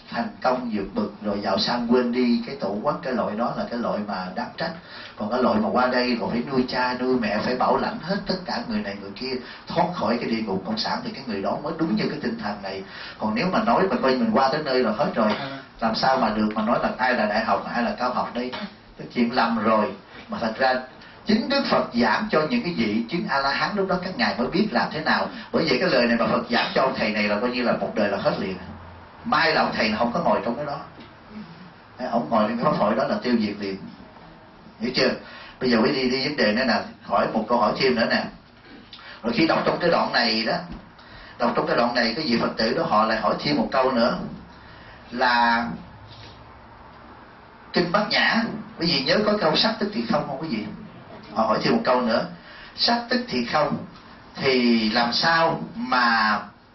thành công vượt bực rồi giàu sang quên đi cái tổ quốc, cái loại đó là cái loại mà đáng trách. Còn cái loại mà qua đây còn phải nuôi cha nuôi mẹ, phải bảo lãnh hết tất cả người này người kia thoát khỏi cái địa ngục cộng sản, thì cái người đó mới đúng như cái tinh thần này. Còn nếu mà nói mà coi mình qua tới nơi rồi hết rồi, làm sao mà được mà nói là ai là đại học ai là cao học đây, cái chuyện lầm rồi. Mà thật ra chính Đức Phật giảng cho những cái vị chứng A La Hán lúc đó các ngài mới biết làm thế nào. Bởi vậy cái lời này mà Phật giảng cho ông thầy này là coi như là một đời là hết liền. Mai là ông thầy không có ngồi trong cái đó, ông ngồi trong cái pháp hội đó là tiêu diệt liền, hiểu chưa? Bây giờ mới đi đi vấn đề nữa nè, hỏi một câu hỏi thêm nữa nè. Rồi khi đọc trong cái đoạn này đó, đọc trong cái đoạn này cái vị Phật tử đó họ lại hỏi thêm một câu nữa là kinh Bát Nhã. Quý vị nhớ có câu sắc tức thì không không quý vị? Họ hỏi thêm một câu nữa, sắc tức thì không thì làm sao mà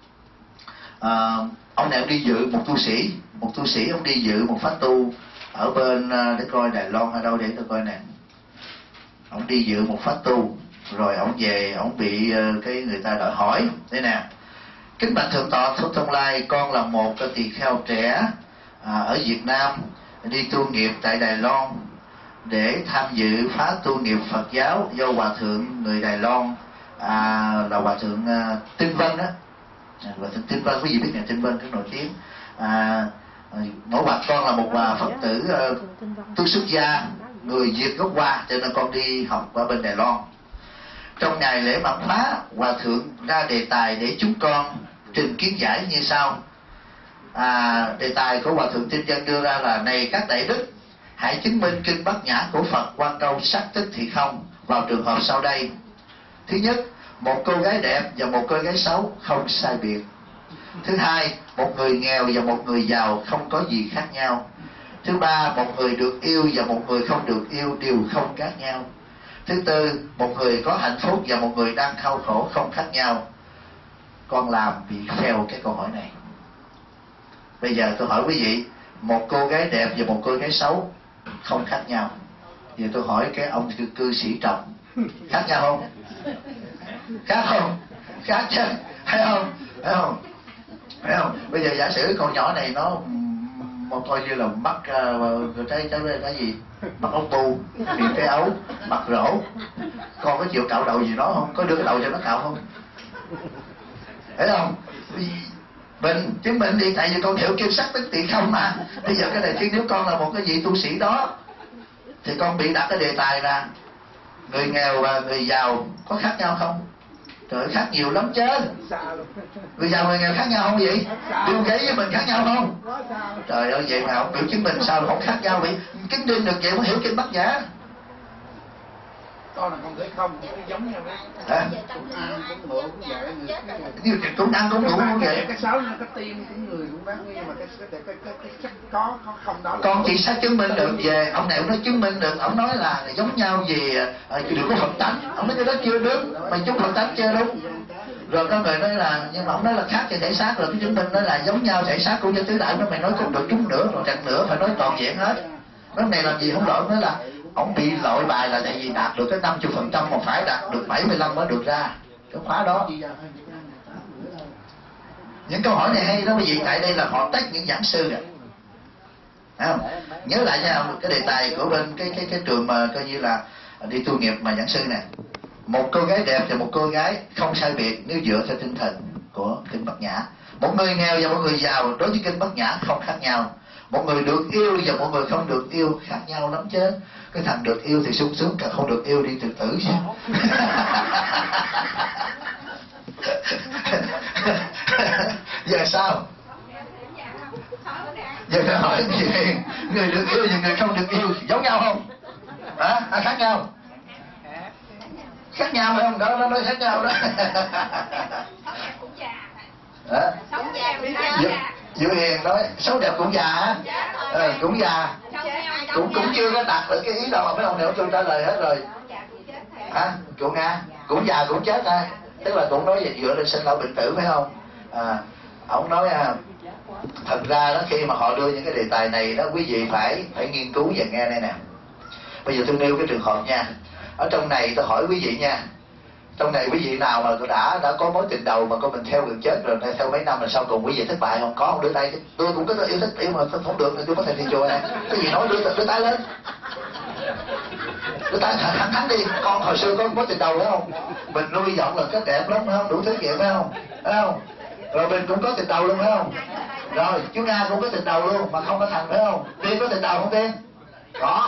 uh, ông này ông đi dự một tu sĩ, một tu sĩ ông đi dự một pháp tu ở bên uh, để coi Đài Loan hay đâu để tôi coi nè. Ông đi dự một pháp tu rồi ông về ông bị uh, cái người ta đòi hỏi đây nè: kính bạch thượng tọa Thích Thông Lai, con là một cái tỳ kheo trẻ à, ở Việt Nam đi tu nghiệp tại Đài Loan để tham dự phá tu nghiệp Phật giáo do hòa thượng người Đài Loan à, là hòa thượng à, Tinh Vân đó. Hòa thượng Tinh Vân, quý vị biết nhà Tinh Vân rất nổi tiếng. À, nổi bật con là một à, Phật tử à, tu xuất gia người Việt gốc Hoa, cho nên con đi học ở bên Đài Loan. Trong ngày lễ mãn phá, hòa thượng ra đề tài để chúng con trình kiến giải như sau. À, đề tài của hòa thượng Tinh Vân đưa ra là: này các đại đức, hãy chứng minh kinh Bát Nhã của Phật qua câu sắc tức thì không vào trường hợp sau đây. Thứ nhất, một cô gái đẹp và một cô gái xấu không sai biệt. Thứ hai, một người nghèo và một người giàu không có gì khác nhau. Thứ ba, một người được yêu và một người không được yêu đều không khác nhau. Thứ tư, một người có hạnh phúc và một người đang đau khổ không khác nhau. Con làm bị fail cái câu hỏi này. Bây giờ tôi hỏi quý vị, một cô gái đẹp và một cô gái xấu không khác nhau. Giờ tôi hỏi cái ông cư, cư sĩ Trọng, khác nhau không? Khác không? Khác chứ, thấy không? Thấy không? Thấy không? Bây giờ giả sử con nhỏ này nó một coi như là mắt uh, trái trái cái gì, mặt ống bu, miệng cái ấu, mặt rỗ, con có chịu cạo đầu gì nó không? Có đưa cái đầu cho nó cạo không? Thấy không? Mình chứng minh đi, tại vì con hiểu kêu sắc tức thì không mà. Bây giờ cái này chứ nếu con là một cái vị tu sĩ đó thì con bị đặt cái đề tài là người nghèo và người giàu có khác nhau không? Trời, khác nhiều lắm chứ. Người giàu người nghèo khác nhau không vậy? Bill Gates với mình khác nhau không? Trời ơi, vậy mà ông biểu chứng minh sao không khác nhau vậy? Kính đinh được vậy mới hiểu kinh Bát Nhã. Con là con thấy không, giống nhau đấy. À? Cũng ăn, cũng ngủ, cũng dậy, người cũng ăn cũng ngủ cũng vậy. Cái sáu cái tim cũng người cũng bác nhưng mà cái cái cái cái cái chất có không đó. Con chỉ sao chứng minh được về ông này ông nói chứng minh được, ông nói là giống nhau gì đừng có Phật tánh, ông nói cái đó chưa đúng, mà chúng Phật tánh chưa đúng. Rồi có người nói là nhưng mà ông nói là khác về thể xác, rồi cái chứng minh nói là giống nhau thể xác của nhân tứ đại, nó mày nói không được chúng nữa, rồi chặt nữa phải nói toàn diện hết. Nói này làm gì không đổi, nói là ông bị lội bài là tại vì đạt được cái năm mươi phần trăm mà phải đạt được bảy mươi lăm mới được ra cái khóa đó. Những câu hỏi này hay đó quý vị, tại đây là họ tách những giảng sư rồi. Thấy không? Nhớ lại nha, cái đề tài của bên cái cái cái trường mà coi như là đi tu nghiệp mà giảng sư này. Một cô gái đẹp và một cô gái không sai biệt nếu dựa theo tinh thần của kinh Bát Nhã. Một người nghèo và một người giàu đối với kinh Bát Nhã không khác nhau. Một người được yêu và một người không được yêu khác nhau lắm chứ. Cái thằng được yêu thì sung sướng, cả không được yêu đi tự tử chứ. Giờ sao? Giờ tôi hỏi gì, người được yêu và người không được yêu giống nhau không? Hả? À, khác nhau? Khác nhau phải không? Đó, nó nói khác nhau đó. Hả? Diệu Hiền nói xấu đẹp cũng già hả? Ờ, cũng già. Cũng cũng chưa có đạt được cái ý đâu mà mấy ông này tôi trả lời hết rồi. Hả? Cụ Nga cũng già cũng chết ha. Tức là cũng nói về dựa lên sinh lão bệnh tử phải không? À, ông nói à, thật ra đó khi mà họ đưa những cái đề tài này đó quý vị phải phải nghiên cứu và nghe đây nè. Bây giờ tôi nêu cái trường hợp nha. Ở trong này tôi hỏi quý vị nha, Trong này quý vị nào mà đã đã có mối tình đầu mà con mình theo gần chết rồi, theo mấy năm là sau cùng quý vị thất bại không? Có không? Đưa tay. Tôi cũng có yêu thích yêu mà không được, tôi có thể thì chùa này. Cái gì nói đưa, đưa tay lên. Đưa tay thẳng thắn đi. Con hồi xưa có mối tình đầu phải không? Mình nuôi giọng là cái đẹp lắm phải không? Đủ thứ chuyện phải không? Phải không? Rồi mình cũng có tình đầu luôn phải không? Rồi chú Nga cũng có tình đầu luôn mà không có thành phải không? Tiên có tình đầu không Tiên? Có.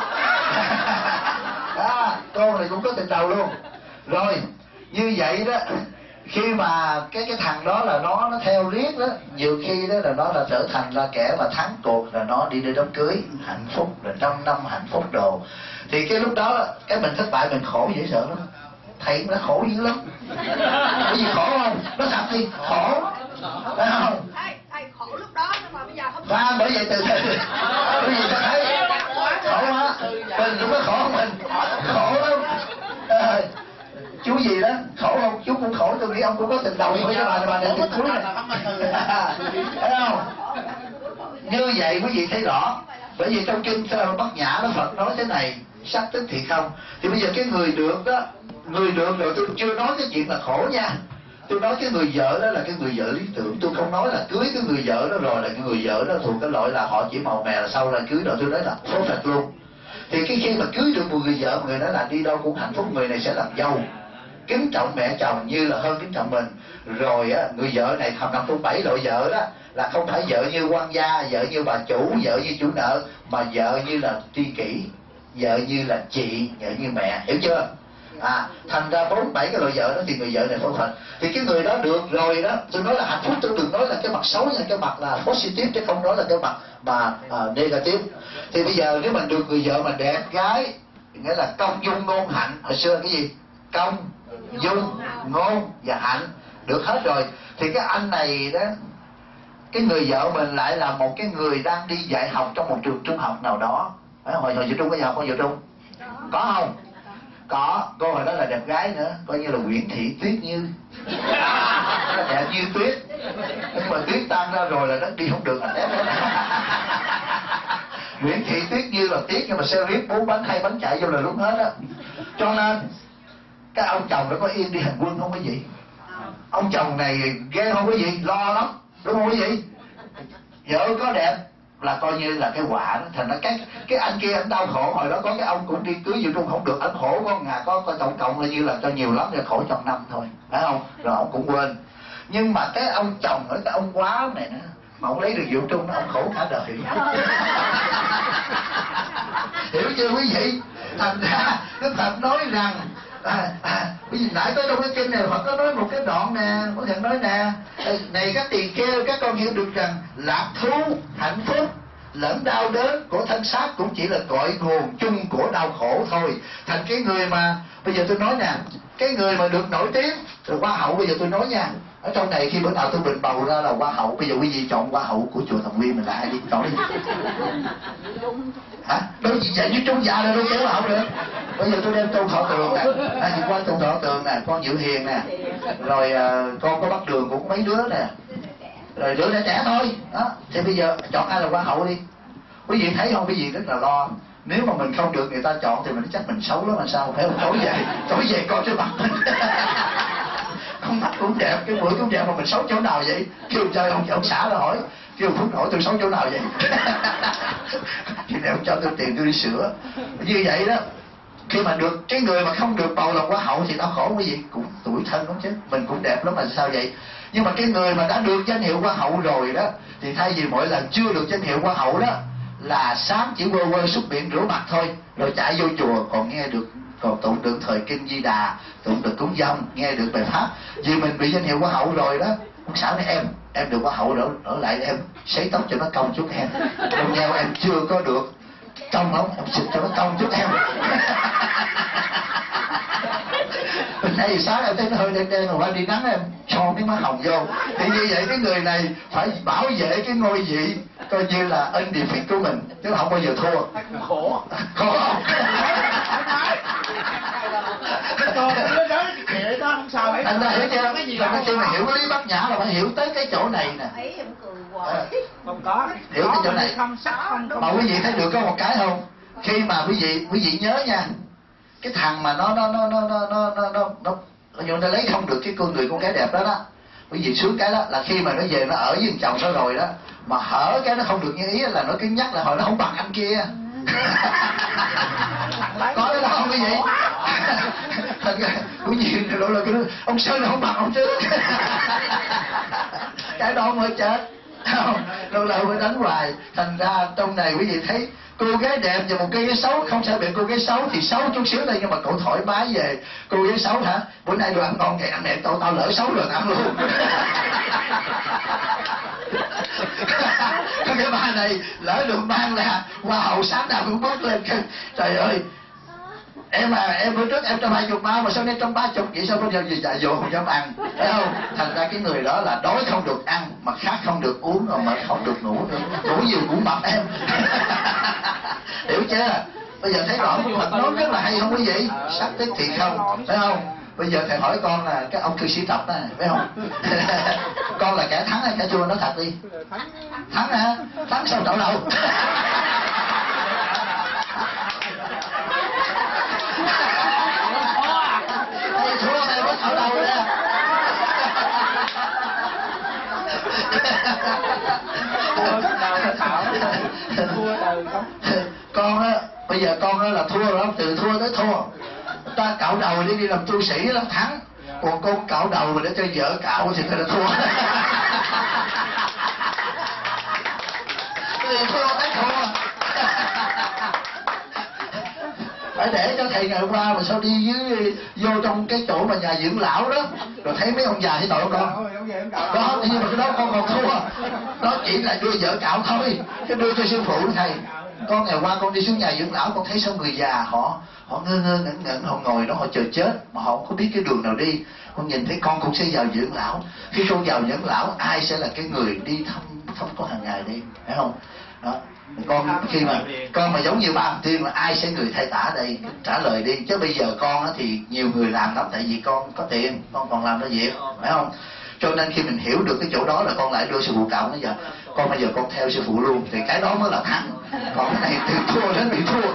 Đó, cô này cũng có tình đầu luôn. Rồi như vậy đó, khi mà cái cái thằng đó là nó nó theo riết đó, nhiều khi đó là nó là trở thành là kẻ mà thắng cuộc, là nó đi đi đám cưới hạnh phúc, rồi năm năm hạnh phúc đồ, thì cái lúc đó cái mình thất bại mình khổ dễ sợ lắm. Thầy nó khổ dữ lắm. Cái gì khổ không? Nó thật thì khổ, phải không? Thầy, thầy khổ lúc đó nhưng mà bây giờ không. Và bởi vậy từ từ bởi vì ta thấy khổ quá, mình cũng có khổ mình, khổ lắm. À, chú gì đó khổ không? Chú cũng khổ, tôi nghĩ ông cũng có tình đầu với cái bà này, bà này tình cuối này. Thấy không? Như vậy quý vị thấy rõ. Bởi vì trong kinh Bát Nhã đó Phật nói thế này, sắc tức thì không. Thì bây giờ cái người được đó, người được rồi tôi chưa nói cái chuyện là khổ nha. Tôi nói cái người vợ đó là cái người vợ lý tưởng. Tôi không nói là cưới cái người vợ đó rồi là cái người vợ đó thuộc cái loại là họ chỉ màu mè là sau là cưới rồi. Tôi nói là phốt sạch luôn. Thì cái khi mà cưới được một người vợ, người đó là đi đâu cũng hạnh phúc, người này sẽ làm dâu, kính trọng mẹ chồng như là hơn kính trọng mình. Rồi á, người vợ này hợp năm tu bảy loại vợ đó là không phải vợ như quan gia, vợ như bà chủ, vợ như chủ nợ, mà vợ như là tri kỷ, vợ như là chị, vợ như mẹ, hiểu chưa? À, thành ra bốn bảy cái loại vợ đó thì người vợ này phẫu thuật. Thì cái người đó được rồi đó, tôi nói là hạnh phúc, tôi đừng nói là cái mặt xấu nha, cái mặt là positive chứ không nói là cái mặt mà uh, negative. Thì bây giờ nếu mình được người vợ mà đẹp gái, nghĩa là công dung ngôn hạnh, hồi xưa cái gì? Công dung ngôn và hạnh được hết rồi, thì cái anh này đó, cái người vợ mình lại là một cái người đang đi dạy học trong một trường trung học nào đó. Hồi hồi Dự Trung có dạy học không Dự Trung? Có không? Có. Cô hồi đó là đẹp gái nữa, coi như là Nguyễn Thị Tuyết Như. Đẹp như tuyết, nhưng mà tuyết tan ra rồi là nó đi không được. Nguyễn Thị Tuyết Như là tuyết, nhưng mà xe buýt bốn bánh hai bánh chạy vô là đúng hết á. Cho nên cái ông chồng đó có yên đi hành quân không quý vị? Ông chồng này ghê không quý vị? Lo lắm, đúng không quý vị? Vợ có đẹp là coi như là cái quả đó. Thành ra cái cái anh kia anh đau khổ, hồi đó có cái ông cũng đi cưới Dự Trung không được, anh khổ có ngà có, có tổng cộng là như là cho nhiều lắm, là khổ trong năm thôi, phải không? Rồi ông cũng quên. Nhưng mà cái ông chồng ở cái ông quá này nữa, mà ông lấy được Dự Trung, ông khổ cả đời. Hiểu chưa quý vị? Thành ra Đức Phật nói rằng à, à, bây giờ nãy tới trong cái kinh này Phật có nói một cái đoạn nè, có thể nói nè, này các tỳ kheo, các con hiểu được rằng lạc thú, hạnh phúc lẫn đau đớn của thân xác cũng chỉ là cội nguồn chung của đau khổ thôi. Thành cái người mà bây giờ tôi nói nè, cái người mà được nổi tiếng rồi hoa hậu, bây giờ tôi nói nha, ở trong này khi bữa nào tôi định bầu ra là hoa hậu, bây giờ quý vị chọn hoa hậu của chùa Thần Nguyên mình là ai đi nói đi. Hả? Đâu gì chạy như Trung già rồi đâu kéo hoa hậu được. Bây giờ tôi đem Tôn Thọ Tường nè, à, chị qua Tôn Thọ Tường nè, con Diệu Hiền nè, rồi uh, con có Bắc Đường cũng có mấy đứa nè, rồi đứa trẻ trẻ thôi đó. Thì bây giờ chọn ai là hoa hậu đi. Quý vị thấy không, quý vị rất là lo. Nếu mà mình không được người ta chọn thì mình chắc mình xấu lắm, làm sao phải không? Tối về tối về coi cái mặt mình. Con mắt cũng đẹp, cái mũi cũng đẹp, mà mình xấu chỗ nào vậy? Kêu chơi ông ông xã là hỏi, kêu Phúc nổi tôi xấu chỗ nào vậy? Thì nếu cho tôi tiền tôi đi sửa. Như vậy đó, khi mà được cái người mà không được bầu làm hoa hậu thì nó khổ, quý vị cũng tủi thân lắm chứ. Mình cũng đẹp lắm mà sao vậy? Nhưng mà cái người mà đã được danh hiệu hoa hậu rồi đó, thì thay vì mỗi lần chưa được danh hiệu hoa hậu đó là sáng chỉ quơ quơ xúc miệng rửa mặt thôi, rồi chạy vô chùa còn nghe được, còn tụng được thời kinh Di Đà, tụng được cúng dông, nghe được bài pháp. Vì mình bị danh hiệu hoa hậu rồi đó, ông xã này em em được hoa hậu rồi, ở lại em sấy tóc cho nó cong chút em, con nheo em chưa có được cong không, em xịt cho nó cong chút em. Bên đây sáng em thấy nó hơi đen đen rồi, qua đi nắng em cho cái má hồng vô. Thì như vậy cái người này phải bảo vệ cái ngôi vị coi như là undefeated của mình, chứ không bao giờ thua. Khổ. Khổ. Đó không sao hết. Anh ta hiểu chưa? Cái gì là khi mà hiểu cái lý Bát Nhã là phải hiểu tới cái chỗ này nè. Không có. Hiểu cái chỗ này. Không sắc không có. Mà quý vị thấy được có một cái không? Khi mà quý vị quý vị nhớ nha, cái thằng mà nó nó nó nó nó nó nó nó, nó người ta lấy không được cái con người con gái đẹp đó đó. Bởi vì sướng cái đó là khi mà nó về nó ở với chồng nó rồi đó, mà hở cái nó không được như ý là nó cứ nhắc là hồi nó không bằng anh kia. Có cái đó không cái gì? Cũng nhiều rồi là cái ông Sơn nó không bằng ông trước. Cái đó mới chết. Lâu lâu mới đánh hoài. Thành ra trong này quý vị thấy cô gái đẹp và một cô gái xấu không sẽ bị cô gái xấu thì xấu chút xíu đây, nhưng mà cậu thoải mái về cô gái xấu hả? Bữa nay đồ ăn ngon vậy ăn mẹ tao tao lỡ xấu rồi ăn luôn. Cái bà này lỡ được mang là hoa hậu sáng nào cũng bước lên. Trời ơi, em à, em bữa trước em trong hai chục bao mà sao nay trong ba chục vậy, sao bây giờ gì dạy dỗ không dám ăn, thấy không? Thành ra cái người đó là đói không được ăn, mà khát không được uống, rồi mà không được ngủ nữa, ngủ nhiều ngủ mập em. Hiểu chưa? Bây giờ thấy rõ nhưng mà nói rất là hay không quý vị? Sắc tích thì không, phải không? Bây giờ thầy hỏi con là cái ông cư sĩ tập này, phải không? Con là kẻ thắng hay kẻ thua, nói thật đi. Thắng hả? Thắng sao đậu đầu? Thầy thua thầy mới đậu đầu rồi nè. Con á, bây giờ con á là thua rồi, từ thua tới thua. Ta cạo đầu đi đi làm tu sĩ lắm thắng, còn con cạo đầu mà để cho vợ cạo thì phải là thua. Thì thua thấy thua. Phải để cho thầy ngày qua mà sao đi dưới vô trong cái chỗ mà nhà dưỡng lão đó, rồi thấy mấy ông già thấy tội con đó, nhưng mà cái đó con còn thua. Đó chỉ là đưa vợ cạo thôi, cái đưa cho sư phụ thầy. Con ngày qua con đi xuống nhà dưỡng lão, con thấy sao người già họ họ ngơ ngơ ngẩn ngẩn, họ ngồi đó họ chờ chết mà họ không có biết cái đường nào đi. Con nhìn thấy con cũng sẽ vào dưỡng lão, khi con vào dưỡng lão ai sẽ là cái người đi thăm thăm con hàng ngày đi, phải không? Đó, con khi mà con mà giống như ba ông Tiên là ai sẽ người thay tả đây, trả lời đi. Chứ bây giờ con thì nhiều người làm lắm, tại vì con có tiền con còn làm ra việc, phải không? Cho nên khi mình hiểu được cái chỗ đó là con lại đưa sư phụ cạo. Bây giờ con bây giờ con theo sư phụ luôn thì cái đó mới là thắng, còn cái này từ thua đến bị thua.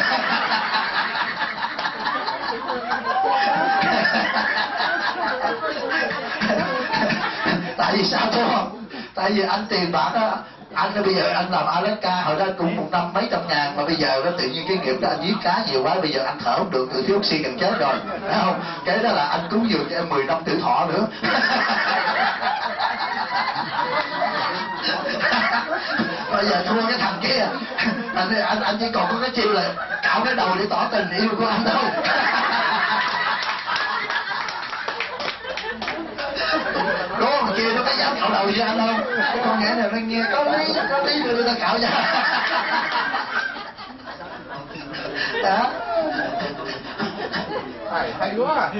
Tại vì sao thua? Tại vì anh tiền bạc á, anh bây giờ anh làm Alaska hồi đó cũng một năm mấy trăm ngàn, mà bây giờ nó tự nhiên cái nghiệp đó anh giết cá nhiều quá, bây giờ anh thở không được, từ thiếu oxy gần chết rồi, phải không? Cái đó là anh cúng dường cho em mười năm tuổi thọ nữa. Bây giờ thua cái thằng kia, anh anh anh chỉ còn có cái chiêu là cạo cái đầu để tỏ tình yêu của anh thôi. Có mà kia nó có dám cạo đầu với anh không? Con nghe này nó nghe có lý, có lý người ta cạo ra. Đó. Hay, hay quá.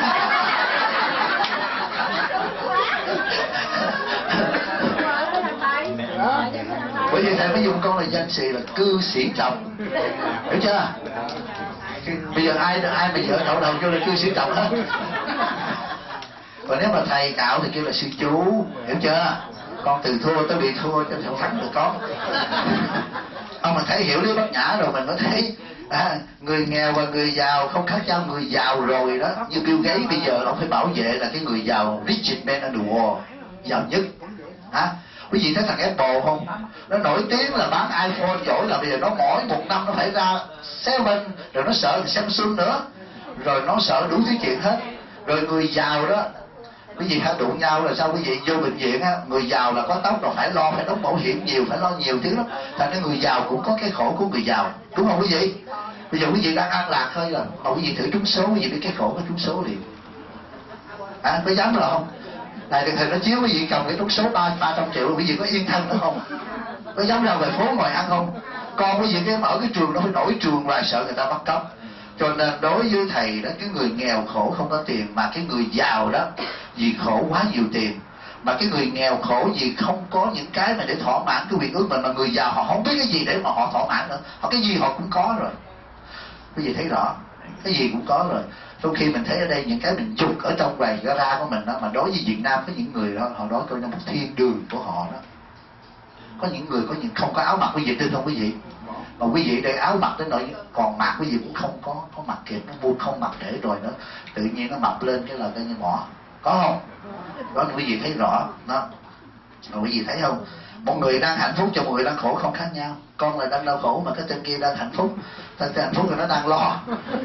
Bởi vì thầy mới dùng con là danh sĩ là cư sĩ trọng, hiểu chưa? Bây giờ ai ai mà vợ cạo đầu cho là cư sĩ trọng hết. Còn nếu mà thầy cạo thì kêu là sư chú, hiểu chưa? Con từ thua tới bị thua cho thằng thắng được con. Ông mà thấy hiểu lý bát nhã rồi mình mới thấy à, người nghèo và người giàu không khác nhau. Người giàu rồi đó, như Bill Gates bây giờ ông phải bảo vệ là cái người giàu, richest man in the world, giàu nhất. Hả? Quý vị thấy thằng Apple không? Nó nổi tiếng là bán iPhone giỏi, là bây giờ nó mỗi một năm nó phải ra Seven, rồi nó sợ Samsung nữa, rồi nó sợ đủ thứ chuyện hết. Rồi người giàu đó, quý vị hay đụng nhau là sao? Quý vị vô bệnh viện á, người giàu là có tóc rồi phải lo, phải đóng bảo hiểm nhiều, phải lo nhiều thứ lắm. Thành ra người giàu cũng có cái khổ của người giàu, đúng không quý vị? Bây giờ quý vị đang an lạc thôi, là mà quý vị thử trúng số, quý vị biết cái khổ của trúng số liền. À, có dám là không? Này đừng thầy nó chiếu quý vị cầm cái trúng số ba ba trăm triệu, quý vị có yên thân nữa không? Có dám ra về phố ngồi ăn không? Con quý vị cái ở cái trường nó phải nổi trường và sợ người ta bắt cóc. Cho nên đối với thầy đó, cái người nghèo khổ không có tiền, mà cái người giàu đó vì khổ quá nhiều tiền. Mà cái người nghèo khổ vì không có những cái mà để thỏa mãn cái quyền ước mình, mà người giàu họ không biết cái gì để mà họ thỏa mãn nữa. Họ cái gì họ cũng có rồi. Quý vị thấy rõ, cái gì cũng có rồi. Trong khi mình thấy ở đây những cái mình chụp ở trong quầy gara của mình đó, mà đối với Việt Nam có những người đó, họ đó coi như một thiên đường của họ đó. Có những người có những không có áo mặc, quý vị tin không quý vị? Mà quý vị đây áo mặc đến nỗi còn mặc quý vị cũng không có có mặc kịp, nó mua không mặc để rồi nó tự nhiên nó mập lên cái là coi như bỏ. Có không? Đó quý vị thấy rõ đó. Rồi quý vị thấy không? Một người đang hạnh phúc cho một người đang khổ không khác nhau. Con là đang đau khổ mà cái tên kia đang hạnh phúc. Tên hạnh phúc rồi nó đang lo.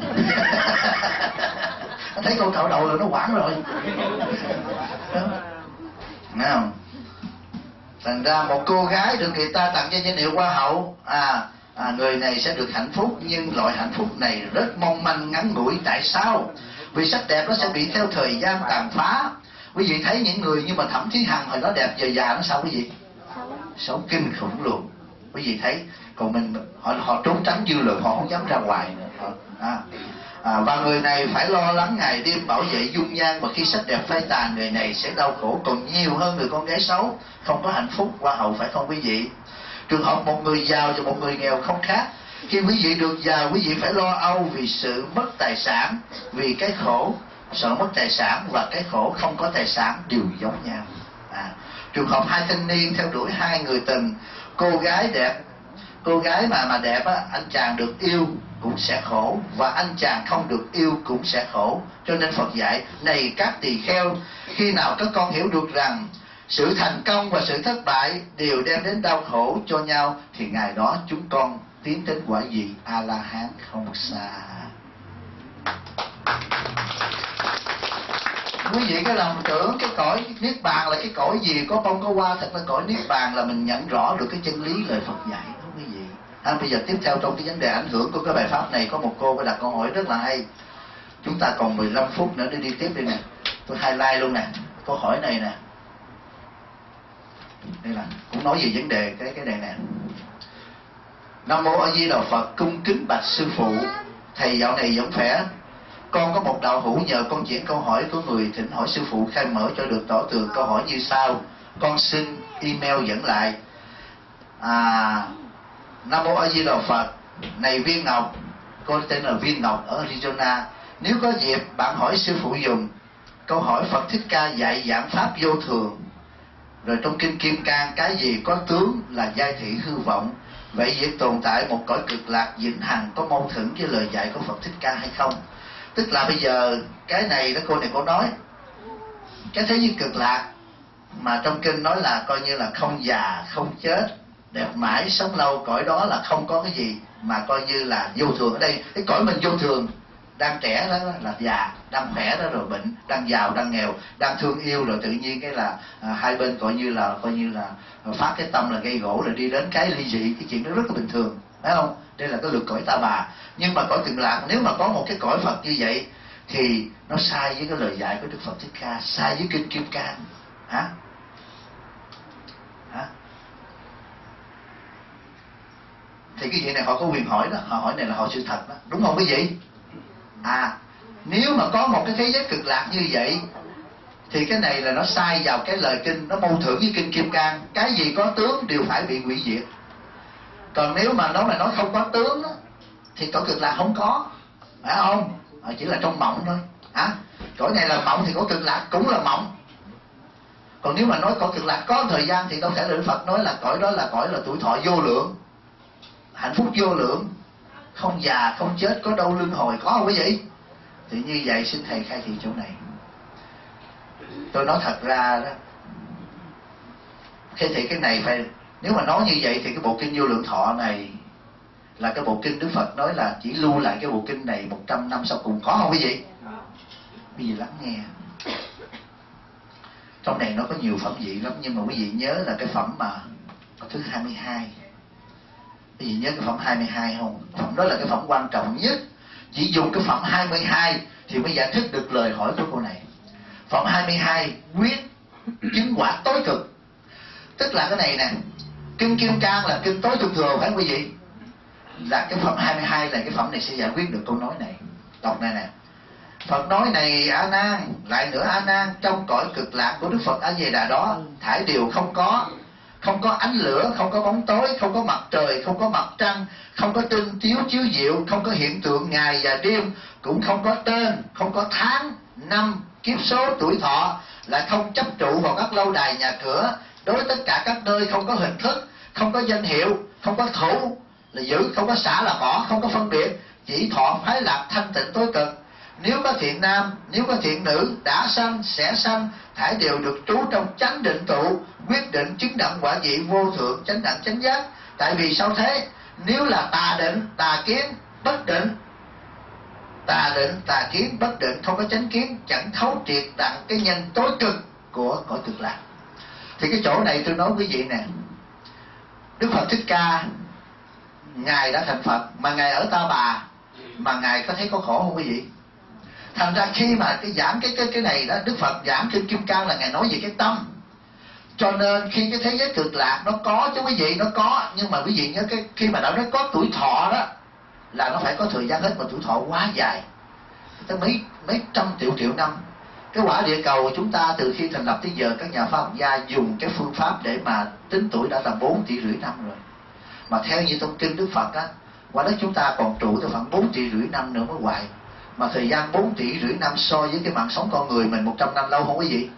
Nó thấy con cạo đầu rồi nó hoảng rồi. Nghe không? Thành ra một cô gái được người ta tặng cho danh hiệu hoa hậu, à, à người này sẽ được hạnh phúc, nhưng loại hạnh phúc này rất mong manh ngắn ngủi. Tại sao? Vì sắc đẹp nó sẽ bị theo thời gian tàn phá. Quý vị thấy những người như mà Thẩm Thúy Hằng hồi nó đẹp giờ già nó sao quý vị? Xấu kinh khủng luôn. Quý vị thấy, còn mình họ họ trốn tránh dư luận, họ không dám ra ngoài nữa. Họ, à, à, và người này phải lo lắng ngày đêm bảo vệ dung nhan, và khi sắc đẹp phai tàn, người này sẽ đau khổ còn nhiều hơn người con gái xấu, không có hạnh phúc hoa hậu, phải không quý vị? Trường hợp một người giàu và một người nghèo không khác. Khi quý vị được giàu, quý vị phải lo âu vì sự mất tài sản, vì cái khổ sợ mất tài sản và cái khổ không có tài sản đều giống nhau. À, trường hợp hai thanh niên theo đuổi hai người tình, cô gái đẹp, cô gái mà mà đẹp á, anh chàng được yêu cũng sẽ khổ, và anh chàng không được yêu cũng sẽ khổ. Cho nên Phật dạy, này các tỳ kheo, khi nào các con hiểu được rằng sự thành công và sự thất bại đều đem đến đau khổ cho nhau, thì ngày đó chúng con tiến đến quả vị A La Hán không xa. Quý vị cái lòng tưởng cái cõi niết bàn là cái cõi gì có bông có hoa, thật là cõi niết bàn là mình nhận rõ được cái chân lý lời Phật dạy đó quý vị. À, bây giờ tiếp theo trong cái vấn đề ảnh hưởng của cái bài pháp này, có một cô có đặt câu hỏi rất là hay. Chúng ta còn mười lăm phút nữa để đi tiếp đi nè. Tôi highlight luôn nè. Câu hỏi này nè. Đây là cũng nói về vấn đề cái cái này nè. Nam mô A Di Đà Phật, cung kính bạch sư phụ, thầy dạo này vẫn khỏe. Con có một đạo hữu nhờ con chuyển câu hỏi của người, thỉnh hỏi sư phụ khai mở cho được tỏ tường câu hỏi như sau. Con xin email dẫn lại. À, Nam mô A Di Đà Phật, này Viên Ngọc, con tên là Viên Ngọc ở Arizona. Nếu có dịp bạn hỏi sư phụ dùm câu hỏi Phật Thích Ca dạy giảng pháp vô thường. Rồi trong kinh Kim Cang, cái gì có tướng là giai thị hư vọng. Vậy việc tồn tại một cõi cực lạc vĩnh hằng có mâu thuẫn với lời dạy của Phật Thích Ca hay không? Tức là bây giờ cái này đó cô này cô nói, cái thế giới cực lạc mà trong kinh nói là coi như là không già không chết, đẹp mãi sống lâu, cõi đó là không có cái gì, mà coi như là vô thường. Ở đây cái cõi mình vô thường, đang trẻ đó là già, đang khỏe đó rồi bệnh, đang giàu đang nghèo, đang thương yêu rồi tự nhiên cái là à, hai bên coi như là coi như là phát cái tâm là gây gỗ, rồi đi đến cái ly dị. Cái chuyện đó rất là bình thường, phải không? Đây là cái luật cõi ta bà. Nhưng mà cõi cực lạc, nếu mà có một cái cõi Phật như vậy thì nó sai với cái lời dạy của Đức Phật Thích Ca, sai với kinh Kim Cang. Hả? Hả? Thì cái chuyện này họ có quyền hỏi đó, họ hỏi này là họ sự thật đó, đúng không quý vị? À, nếu mà có một cái thế giới cực lạc như vậy thì cái này là nó sai vào cái lời kinh, nó mâu thuẫn với kinh Kim Cang. Cái gì có tướng đều phải bị hủy diệt. Còn nếu mà nó mà nói không có tướng đó, thì cõi cực lạc không có, phải không? À, chỉ là trong mộng thôi. Hả? Cõi này là mộng thì cõi cực lạc cũng là mộng. Còn nếu mà nói cõi cực lạc có thời gian thì đâu thể là Đức Phật nói là cõi đó là cõi là tuổi thọ vô lượng, hạnh phúc vô lượng, không già không chết, có đâu luân hồi, có không quý vị? Thì như vậy xin thầy khai thị chỗ này. Tôi nói thật ra đó, khai thị cái này phải, nếu mà nói như vậy thì cái bộ kinh Vô Lượng Thọ này là cái bộ kinh Đức Phật nói là chỉ lưu lại cái bộ kinh này một trăm năm sau cùng, có không quý vị? Quý vị lắng nghe. Trong này nó có nhiều phẩm vị lắm, nhưng mà quý vị nhớ là cái phẩm mà thứ hai mươi hai. Quý vị nhớ cái phẩm hai mươi hai không? Phẩm đó là cái phẩm quan trọng nhất. Chỉ dùng cái phẩm hai mươi hai thì mới giải thích được lời hỏi của cô này. Phẩm hai mươi hai quyết chứng quả tối cực. Tức là cái này nè, kinh Kim Cang là kinh tối thượng thừa, phải không quý vị? Là cái phẩm hai mươi hai là cái phẩm này sẽ giải quyết được câu nói này. Đọc này nè. Phật nói này A Nan, lại nữa A Nan, trong cõi cực lạc của Đức Phật A Di Đà đó, thải đều không có, không có ánh lửa, không có bóng tối, không có mặt trời, không có mặt trăng, không có tinh chiếu chiếu diệu, không có hiện tượng ngày và đêm, cũng không có tên, không có tháng, năm, kiếp số, tuổi thọ, lại không chấp trụ vào các lâu đài nhà cửa. Đối với tất cả các nơi không có hình thức, không có danh hiệu, không có thủ, là giữ, không có xả là bỏ, không có phân biệt, chỉ thọ phái lạc thanh tịnh tối cực. Nếu có thiện nam, nếu có thiện nữ, đã sanh, sẽ sanh, thảy đều được trú trong chánh định tụ, quyết định chứng đẳng quả vị vô thượng chánh đẳng chánh giác. Tại vì sao thế? Nếu là tà định, tà kiến, bất định, tà định, tà kiến, bất định, không có chánh kiến, chẳng thấu triệt đặng cái nhân tối cực của cõi cực lạc. Thì cái chỗ này tôi nói quý vị nè, Đức Phật Thích Ca Ngài đã thành Phật mà Ngài ở Ta Bà, mà Ngài có thấy có khổ không quý vị? Thành ra khi mà cái giảng cái cái cái này đó, Đức Phật giảng kinh Kim Cang là Ngài nói về cái tâm. Cho nên khi cái thế giới cực lạc nó có chứ quý vị, nó có, nhưng mà quý vị nhớ cái khi mà đạo nó có tuổi thọ đó là nó phải có thời gian hết, mà tuổi thọ quá dài, tới mấy mấy trăm triệu triệu năm. Cái quả địa cầu của chúng ta từ khi thành lập tới giờ, các nhà khoa học gia dùng cái phương pháp để mà tính tuổi đã là bốn tỷ rưỡi năm rồi. Mà theo như thông kinh Đức Phật á, quả đất chúng ta còn trụ tới khoảng bốn tỷ rưỡi năm nữa mới hoại. Mà thời gian bốn tỷ rưỡi năm so với cái mạng sống con người mình một trăm năm lâu không quý vị?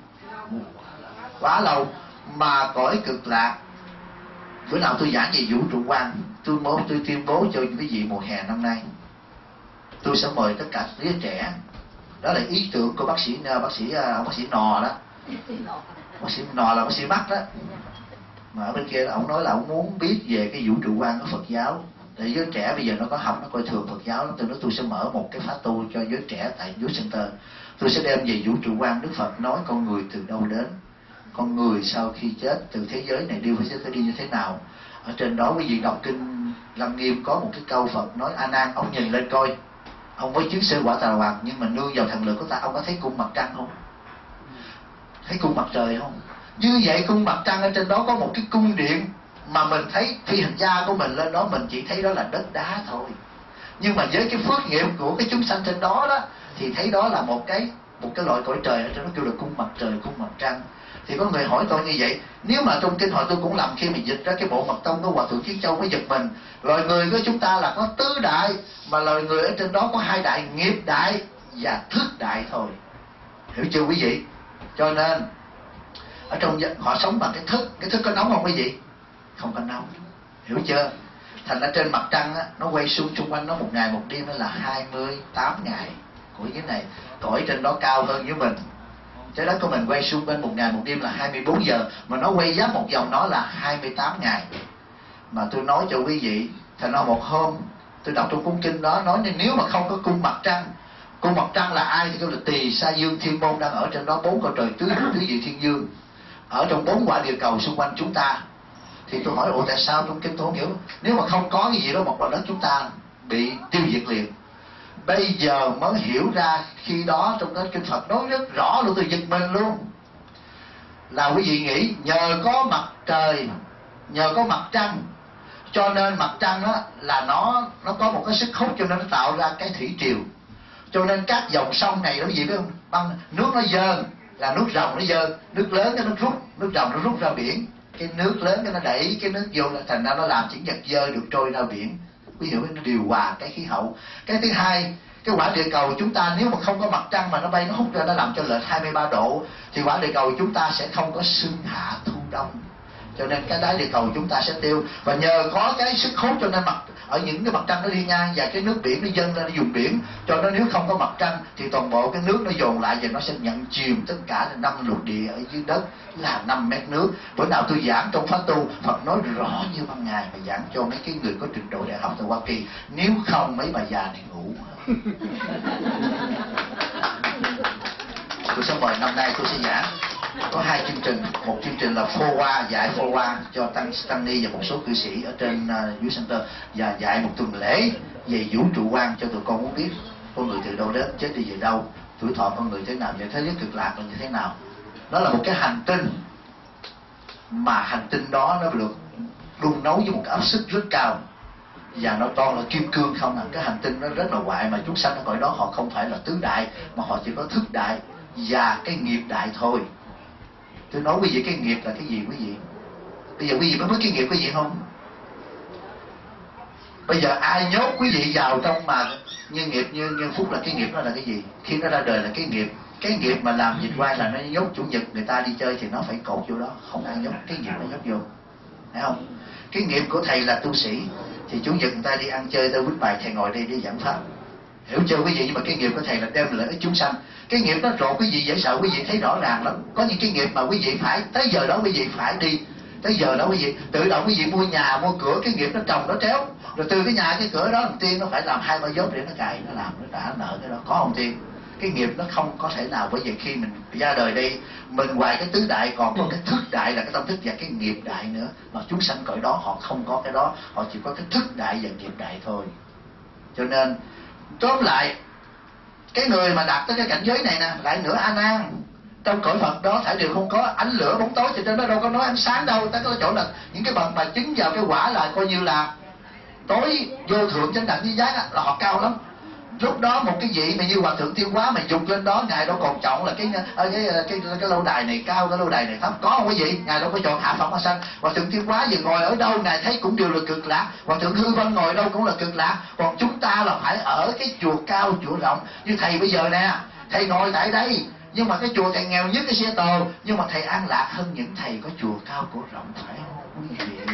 Quá lâu. Mà cõi cực lạc, bữa nào tôi giảng về vũ trụ quan, tôi muốn tôi tuyên bố cho quý vị mùa hè năm nay tôi sẽ mời tất cả đứa trẻ. Đó là ý tưởng của bác sĩ bác sĩ bác sĩ Nò đó. Bác sĩ Nò là bác sĩ mắt đó. Mà ở bên kia ông nói là ông muốn biết về cái vũ trụ quan của Phật giáo, để giới trẻ bây giờ nó có học, nó coi thường Phật giáo lắm. Tôi nói tôi sẽ mở một cái khóa tu cho giới trẻ tại Youth Center. Tôi sẽ đem về vũ trụ quan Đức Phật nói con người từ đâu đến, con người sau khi chết từ thế giới này đi với thế giới đi như thế nào. Ở trên đó quý vị đọc kinh Lăng Nghiêm có một cái câu Phật nói: A Nan, ông nhìn lên coi, ông với chứng sơ quả Tà Hoàng nhưng mà nương vào thần lực của ta, ông có thấy cung mặt trăng không? Thấy cung mặt trời không? Như vậy cung mặt trăng ở trên đó có một cái cung điện mà mình thấy phi hành gia của mình lên đó, mình chỉ thấy đó là đất đá thôi. Nhưng mà với cái phước nghiệp của cái chúng sanh trên đó đó thì thấy đó là một cái một cái loại cõi trời ở trên đó kêu là cung mặt trời, cung mặt trăng. Thì có người hỏi tôi như vậy, nếu mà trong kinh hội tôi cũng làm, khi mà dịch ra cái bộ mật tông của Hòa Thượng Chiết Châu mới giật mình. Loài người của chúng ta là có tứ đại, mà loài người ở trên đó có hai đại, nghiệp đại và thức đại thôi. Hiểu chưa quý vị? Cho nên ở trong họ sống bằng cái thức. Cái thức có nóng không quý vị? Không có nóng. Hiểu chưa? Thành ra trên mặt trăng á, nó quay xung xung quanh nó một ngày một đêm, đó là hai mươi tám ngày của cái này. Cõi trên đó cao hơn với mình. Trái đất của mình quay xung quanh một ngày một đêm là hai mươi bốn giờ, mà nó quay giáp một vòng nó là hai mươi tám ngày. Mà tôi nói cho quý vị, thành ra một hôm tôi đọc trong cuốn kinh đó nói, nên nếu mà không có cung mặt trăng, cung mặt trăng là ai thì kêu là Tỳ Sa Dương Thiên Môn đang ở trên đó, bốn cõi trời tứ tứ vị thiên dương ở trong bốn quả địa cầu xung quanh chúng ta. Thì tôi hỏi, ủa tại sao trong kinh tôi không hiểu? Nếu mà không có cái gì đó, một quả đất chúng ta bị tiêu diệt liền. Bây giờ mới hiểu ra, khi đó trong đó kinh Phật nói rất rõ luôn, tôi giật mình luôn. Là quý vị nghĩ nhờ có mặt trời, nhờ có mặt trăng, cho nên mặt trăng đó là nó nó có một cái sức hút, cho nên nó tạo ra cái thủy triều. Cho nên các dòng sông này đó quý vị biết không? Băng nước nó dơn là nước ròng nó dơn, nước lớn cái nó rút, nước ròng nó rút ra biển, cái nước lớn cái nó đẩy cái nước vô, thành ra nó làm những vật dơ được trôi ra biển. Quý hiểu, nó điều hòa cái khí hậu. Cái thứ hai, cái quả địa cầu chúng ta nếu mà không có mặt trăng mà nó bay nó hút ra, nó làm cho lệch hai mươi ba độ, thì quả địa cầu chúng ta sẽ không có xuân hạ thu đông, cho nên cái đáy địa cầu chúng ta sẽ tiêu. Và nhờ có cái sức hút cho nên mặt ở những cái mặt trăng nó đi ngang, và cái nước biển nó dâng lên, nó dùng biển, cho nên nếu không có mặt trăng thì toàn bộ cái nước nó dồn lại và nó sẽ nhận chìm tất cả năm lục địa ở dưới đất là năm mét nước. Bữa nào tôi giảng trong pháp tu, Phật nói rõ như ban ngày, mà giảng cho mấy cái người có trình độ đại học tại Hoa Kỳ, nếu không mấy bà già này ngủ. Tôi sẽ mời năm nay tôi sẽ giảng có hai chương trình, một chương trình là phô qua, dạy phô qua cho tăng tăng ni và một số cư sĩ ở trên uh, Youth Center, và dạy một tuần lễ về vũ trụ quan cho tụi con muốn biết con người từ đâu đến, chết đi về đâu, tuổi thọ con người thế nào, và thế giới cực lạc là như thế nào. Đó là một cái hành tinh, mà hành tinh đó nó được đun nấu với một cái áp suất rất cao, và nó toàn là kim cương không à. Cái hành tinh nó rất là hoại, mà chúng sanh ở cõi đó họ không phải là tứ đại, mà họ chỉ có thức đại và cái nghiệp đại thôi. Tôi nói quý vị cái nghiệp là cái gì quý vị? Bây giờ quý vị mới biết cái nghiệp quý vị không? Bây giờ ai nhốt quý vị vào trong mà như nghiệp như nhân phúc là cái nghiệp đó là cái gì? Khi nó ra đời là cái nghiệp. Cái nghiệp mà làm dịch quay là nó nhốt chủ nhật người ta đi chơi thì nó phải cột vô đó, không ai nhốt, cái nghiệp nó nhốt vô. thấy không? Cái nghiệp của thầy là tu sĩ, thì chủ nhật người ta đi ăn chơi, ta quýt bài, thầy ngồi đây để giảng pháp, hiểu chưa quý vị? Nhưng mà cái nghiệp của thầy là đem lợi ích chúng sanh. Cái nghiệp đó rồi quý vị dễ sợ, quý vị thấy rõ ràng lắm. Có những cái nghiệp mà quý vị phải tới giờ đó quý vị phải đi, tới giờ đó quý vị tự động quý vị mua nhà mua cửa, cái nghiệp nó trồng nó tréo, rồi từ cái nhà cái cửa đó thằng Tiên nó phải làm hai ba job để nó cài, nó làm nó trả nợ cái đó, có không Tiên? Cái nghiệp nó không có thể nào, bởi vì khi mình ra đời đây mình ngoài cái tứ đại còn có cái thức đại là cái tâm thức và cái nghiệp đại nữa, mà chúng sanh cõi đó họ không có cái đó, họ chỉ có cái thức đại và nghiệp đại thôi. Cho nên tóm lại, cái người mà đạt tới cái cảnh giới này nè, lại nữa A Nan, trong cõi Phật đó thảy đều không có ánh lửa bóng tối, thì trên đó đâu có nói ánh sáng đâu. Tới cái chỗ là những cái bậc mà chứng vào cái quả là coi như là tối vô thượng chánh đẳng với giác là họ cao lắm. Lúc đó một cái vị mà như Hòa Thượng Tiêu Hóa mà dục lên đó, ngài đâu còn chọn là cái cái cái, cái, cái lâu đài này cao, cái lâu đài này thấp, có không quý vị? Ngài đâu có chọn hạ phẩm mà sanh. Hòa Thượng Tiêu Hóa giờ ngồi ở đâu ngài thấy cũng đều là cực lạc. Hòa Thượng Hư Vân ngồi đâu cũng là cực lạc. Còn chúng ta là phải ở cái chùa cao chùa rộng. Như thầy bây giờ nè, thầy ngồi tại đây, nhưng mà cái chùa thầy nghèo nhất cái xe tồ, nhưng mà thầy an lạc hơn những thầy có chùa cao của rộng, phải không quý vị?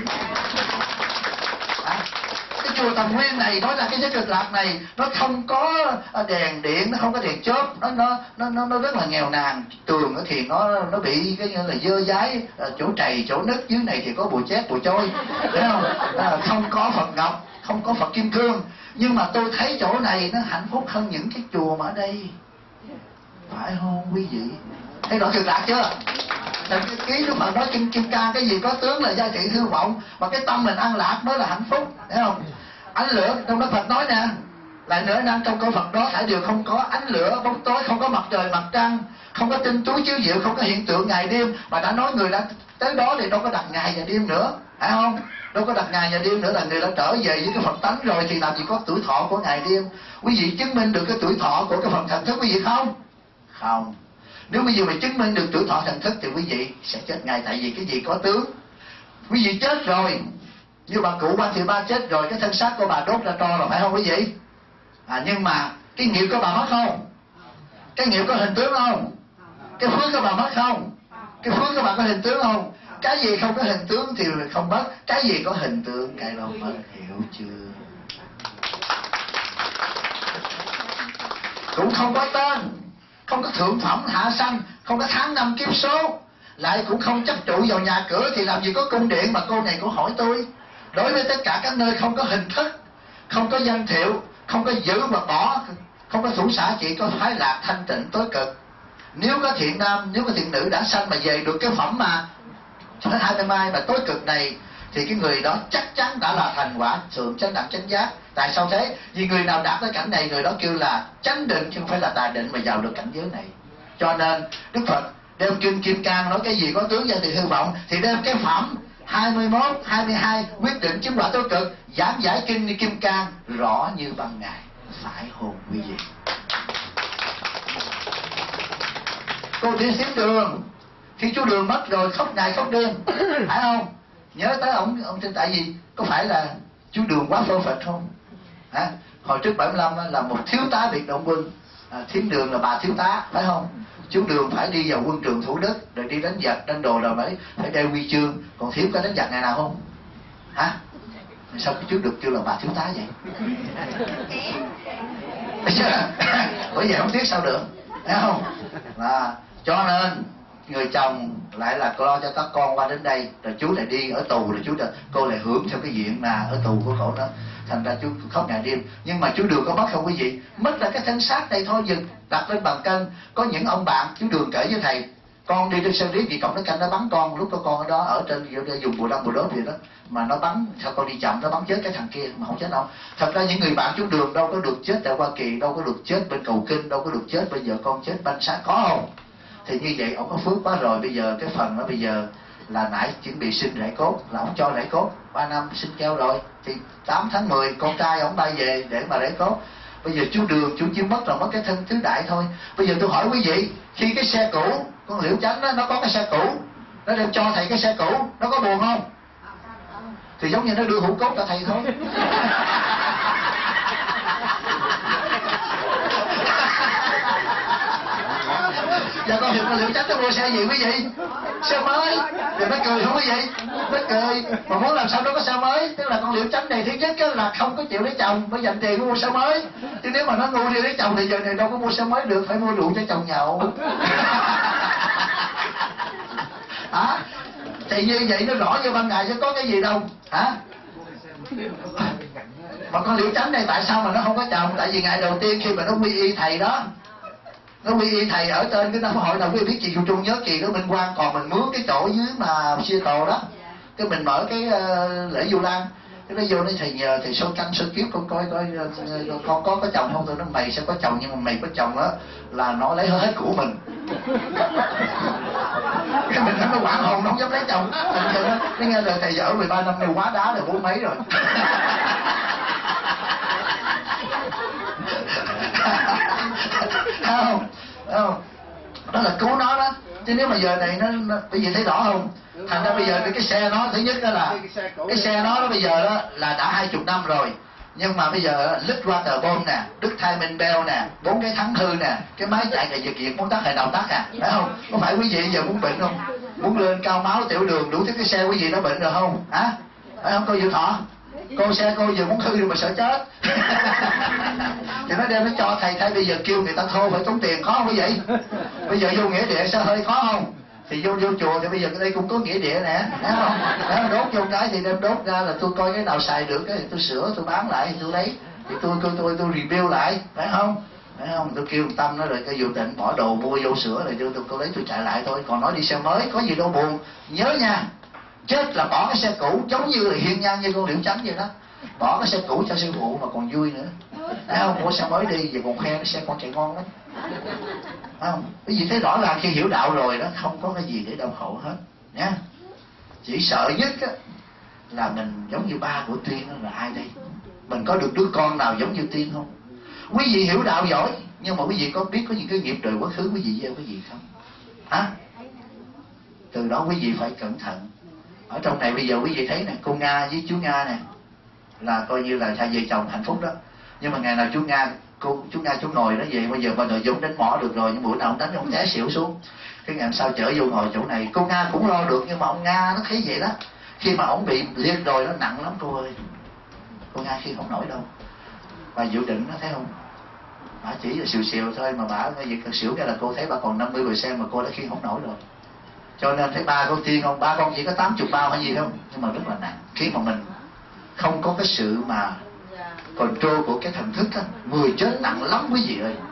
À, cái chùa Tầm Nguyên này nói là cái giới cực lạc này nó không có đèn điện, nó không có đèn chớp, nó nó nó nó, nó rất là nghèo nàn. Tường thì nó nó bị cái như là dơ dái, chỗ trầy chỗ nứt, dưới này thì có bùa chét bùa trôi, thấy không? À, không có Phật ngọc, không có Phật kim cương, nhưng mà tôi thấy chỗ này nó hạnh phúc hơn những cái chùa mà ở đây, phải không quý vị? Thấy rõ cực lạc chưa? Cái ký Đức Phật nói kim kim cang, cái gì có tướng là gia trị hư vọng, mà cái tâm mình an lạc đó là hạnh phúc, thấy không? Ánh lửa trong Đức Phật nói nè, lại nữa năng trong cõi Phật đó thảy đều không có ánh lửa bóng tối, không có mặt trời mặt trăng, không có tinh túi chiếu diệu, không có hiện tượng ngày đêm. Mà đã nói người đã tới đó thì đâu có đặt ngày và đêm nữa, phải không? Đâu có đặt ngày và đêm nữa, là người đã trở về với cái Phật tánh rồi thì làm gì có tuổi thọ của ngày đêm. Quý vị chứng minh được cái tuổi thọ của cái phần thần thức quý vị không? Không. Nếu bây giờ mà chứng minh được tuổi thọ thần thức thì quý vị sẽ chết ngay, tại vì cái gì có tướng. Quý vị chết rồi, như bà cụ Ba Thị Ba chết rồi, cái thân xác của bà đốt ra tro rồi, phải không quý vị? À, nhưng mà cái nghiệp của bà mất không? Cái nghiệp có hình tướng không? Cái phước của bà mất không? Cái phước của bà có hình tướng không? Cái gì không có hình tướng thì không mất, cái gì có hình tướng cái đâu mất, hiểu chưa? Cũng không có tên, không có thượng phẩm hạ sanh, không có tháng năm kiếp số, lại cũng không chấp trụ vào nhà cửa, thì làm gì có cung điện mà cô này cô hỏi tôi. Đối với tất cả các nơi không có hình thức, không có danh thiệu, không có giữ mà bỏ, không có thủ xã, chỉ có phái lạc thanh tịnh tối cực. Nếu có thiện nam, nếu có thiện nữ đã sanh mà về được cái phẩm mà hai mươi mai mà tối cực này, thì cái người đó chắc chắn đã là thành quả thượng chánh đẳng chánh giác. Tại sao thế? Vì người nào đạt tới cảnh này, người đó kêu là chánh định, chứ không phải là tà định mà vào được cảnh giới này. Cho nên Đức Phật đem kinh Kim Cang nói cái gì có tướng gia thì hư vọng, thì đem cái phẩm hai mươi mốt, hai mươi hai quyết định chứng quả tối cực, giảng giải kinh Kim Cang rõ như ban ngày, phải hồn quý vị. Cô Thiên Thiến Đường, khi chú Đường mất rồi khóc ngày khóc đêm, phải không? Nhớ tới ông ông trên, tại vì có phải là chú Đường quá phơ phật không? Hả? Hồi trước bảy mươi lăm là một thiếu tá biệt động quân, à, Thiến Đường là bà thiếu tá, phải không? Chú Đường phải đi vào quân trường Thủ Đức rồi đi đánh giặc đánh đồ rồi mới phải đeo huy chương, còn Thiến có đánh giặc ngày nào không? Hả? Sao cái chú được kêu là bà thiếu tá vậy? Bởi vậy không tiếc sao được, thấy không? À, cho nên người chồng lại là lo cho các con qua đến đây, rồi chú lại đi ở tù, rồi chú lại, cô lại hưởng theo cái diện là ở tù của cổ đó, thành ra chú khóc ngày đêm. Nhưng mà chú Đường có mất không quý vị? Mất là cái thân xác đây thôi, dừng đặt lên bàn cân. Có những ông bạn chú Đường kể với thầy, con đi trên sơn riết vì cộng nó canh nó bắn con, lúc đó con ở đó ở trên dùng bùa đâm bùa đốt gì đó, mà nó bắn, sao con đi chậm nó bắn chết cái thằng kia mà không chết đâu. Thật ra những người bạn chú Đường đâu có được chết tại Hoa Kỳ, đâu có được chết bên cầu kinh, đâu có được chết bây giờ con chết banh sát, có không? Thì như vậy ông có phước quá rồi. Bây giờ cái phần đó bây giờ là nãy chuẩn bị sinh rễ cốt, là ông cho rễ cốt ba năm sinh keo rồi, thì tám tháng mười con trai ông bay về để mà rễ cốt. Bây giờ chú Đường chú chưa mất rồi, mất cái thân tứ đại thôi. Bây giờ tôi hỏi quý vị, khi cái xe cũ con Liễu Chánh đó, nó có cái xe cũ, nó đem cho thầy cái xe cũ, nó có buồn không? Thì giống như nó đưa hũ cốt cho thầy thôi. Giờ con hiểu con Liễu Chánh nó mua xe gì quý vị? Xe mới. Thì nó cười không quý vị? Nó cười. Mà muốn làm sao nó có xe mới? Tức là con Liễu Chánh này thứ nhất là không có chịu lấy chồng, mới dành tiền mua xe mới. Chứ nếu mà nó ngu đi lấy chồng thì giờ này đâu có mua xe mới được, phải mua rượu cho chồng nhậu. Hả? Thì như vậy nó rõ như ban ngày chứ có cái gì đâu. Hả? Mà con Liễu Chánh này tại sao mà nó không có chồng? Tại vì ngày đầu tiên khi mà nó quy y thầy đó, nó quy y thầy ở trên cái giáo hội nào quý vị biết chị Trung Trung nhớ kỳ đó Minh Quang còn mình mướn cái chỗ dưới mà Seattle đó, cái mình mở cái uh, lễ Vu Lan, cái nó vô nó thầy nhờ thầy soi canh soi kiếp con coi coi uh, con có có chồng không? Tôi nói mày sẽ có chồng nhưng mà mày có chồng đó là nó lấy hết của mình. Cái mình nó hoảng hồn nó không dám lấy chồng. Thành ra nó nghe lời thầy vợ mười ba năm nay quá đá rồi bốn mấy rồi. Không, không, đó là cứu nó đó. Chứ nếu mà giờ này nó, nó bây giờ thấy rõ không? Thành ra bây giờ cái xe nó thứ nhất đó là cái xe nó đó bây giờ đó là đã hai chục năm rồi. Nhưng mà bây giờ lít water nè, Đức Timing Bell nè, bốn cái thắng hư nè, cái máy chạy là giật giật muốn tắt hay đầu tắt à, phải không? Có phải quý vị giờ muốn bệnh không? Muốn lên cao máu tiểu đường đủ thứ cái xe quý vị nó bệnh rồi không? Hả? Phải không cô Diệu Thọ? Cô xe cô giờ muốn hư rồi mà sợ chết. Thì nó đem nó cho thầy, thay bây giờ kêu người ta thô phải tốn tiền, khó không quý vị? Bây giờ vô nghĩa địa sẽ hơi khó không? Thì vô vô chùa thì bây giờ đây cũng có nghĩa địa nè, thấy không? Đó, đốt vô cái thì đem đốt ra là tôi coi cái nào xài được cái thì tôi sửa, tôi bán lại, tôi lấy, thì tôi tôi tôi tôi review lại, phải không? Phải không? Tôi kêu Tâm nó rồi cái Dự Định bỏ đồ mua vô sửa rồi tôi tôi, tôi lấy tôi chạy lại thôi. Còn nói đi xe mới có gì đâu buồn, nhớ nha. Chết là bỏ cái xe cũ giống như là hiên ngang như con Liễu Chánh vậy đó. Bỏ cái xe cũ cho sư phụ mà còn vui nữa. Thấy không? Mua xe mới đi, về còn khen cái xe con chạy ngon lắm. Thấy không? Cái gì thấy rõ ràng khi hiểu đạo rồi đó, không có cái gì để đau khổ hết. Nha. Chỉ sợ nhất á, là mình giống như ba của Tiên đó là ai đây? Mình có được đứa con nào giống như Tiên không? Quý vị hiểu đạo giỏi, nhưng mà quý vị có biết có những cái nghiệp đời quá khứ quý vị gieo cái gì không? Hả? Từ đó quý vị phải cẩn thận. Ở trong này bây giờ quý vị thấy nè, cô Nga với chú Nga nè là coi như là hai vợ chồng hạnh phúc đó. Nhưng mà ngày nào chú Nga cô chú Nga chú ngồi đó vậy, bây giờ bà nội Dũng đánh mỏ được rồi, nhưng bữa nào ông đánh ông té xỉu xuống. Cái ngày hôm sau chở vô ngồi chỗ này, cô Nga cũng lo được, nhưng mà ông Nga nó thấy vậy đó. Khi mà ông bị liệt rồi nó nặng lắm cô ơi. Cô Nga khi không nổi đâu. Bà Dự Định nó thấy không? Bà chỉ là xìu xìu thôi mà bà cái việc xỉu cái là cô thấy bà còn năm mươi percent mà cô đã khi không nổi rồi. Cho nên thấy ba con Tiên không? Ba con chỉ có tám mươi bao hay gì không? Nhưng mà rất là nặng. Khi mà mình không có cái sự mà control của cái thần thức á, người chết nặng lắm quý vị ơi.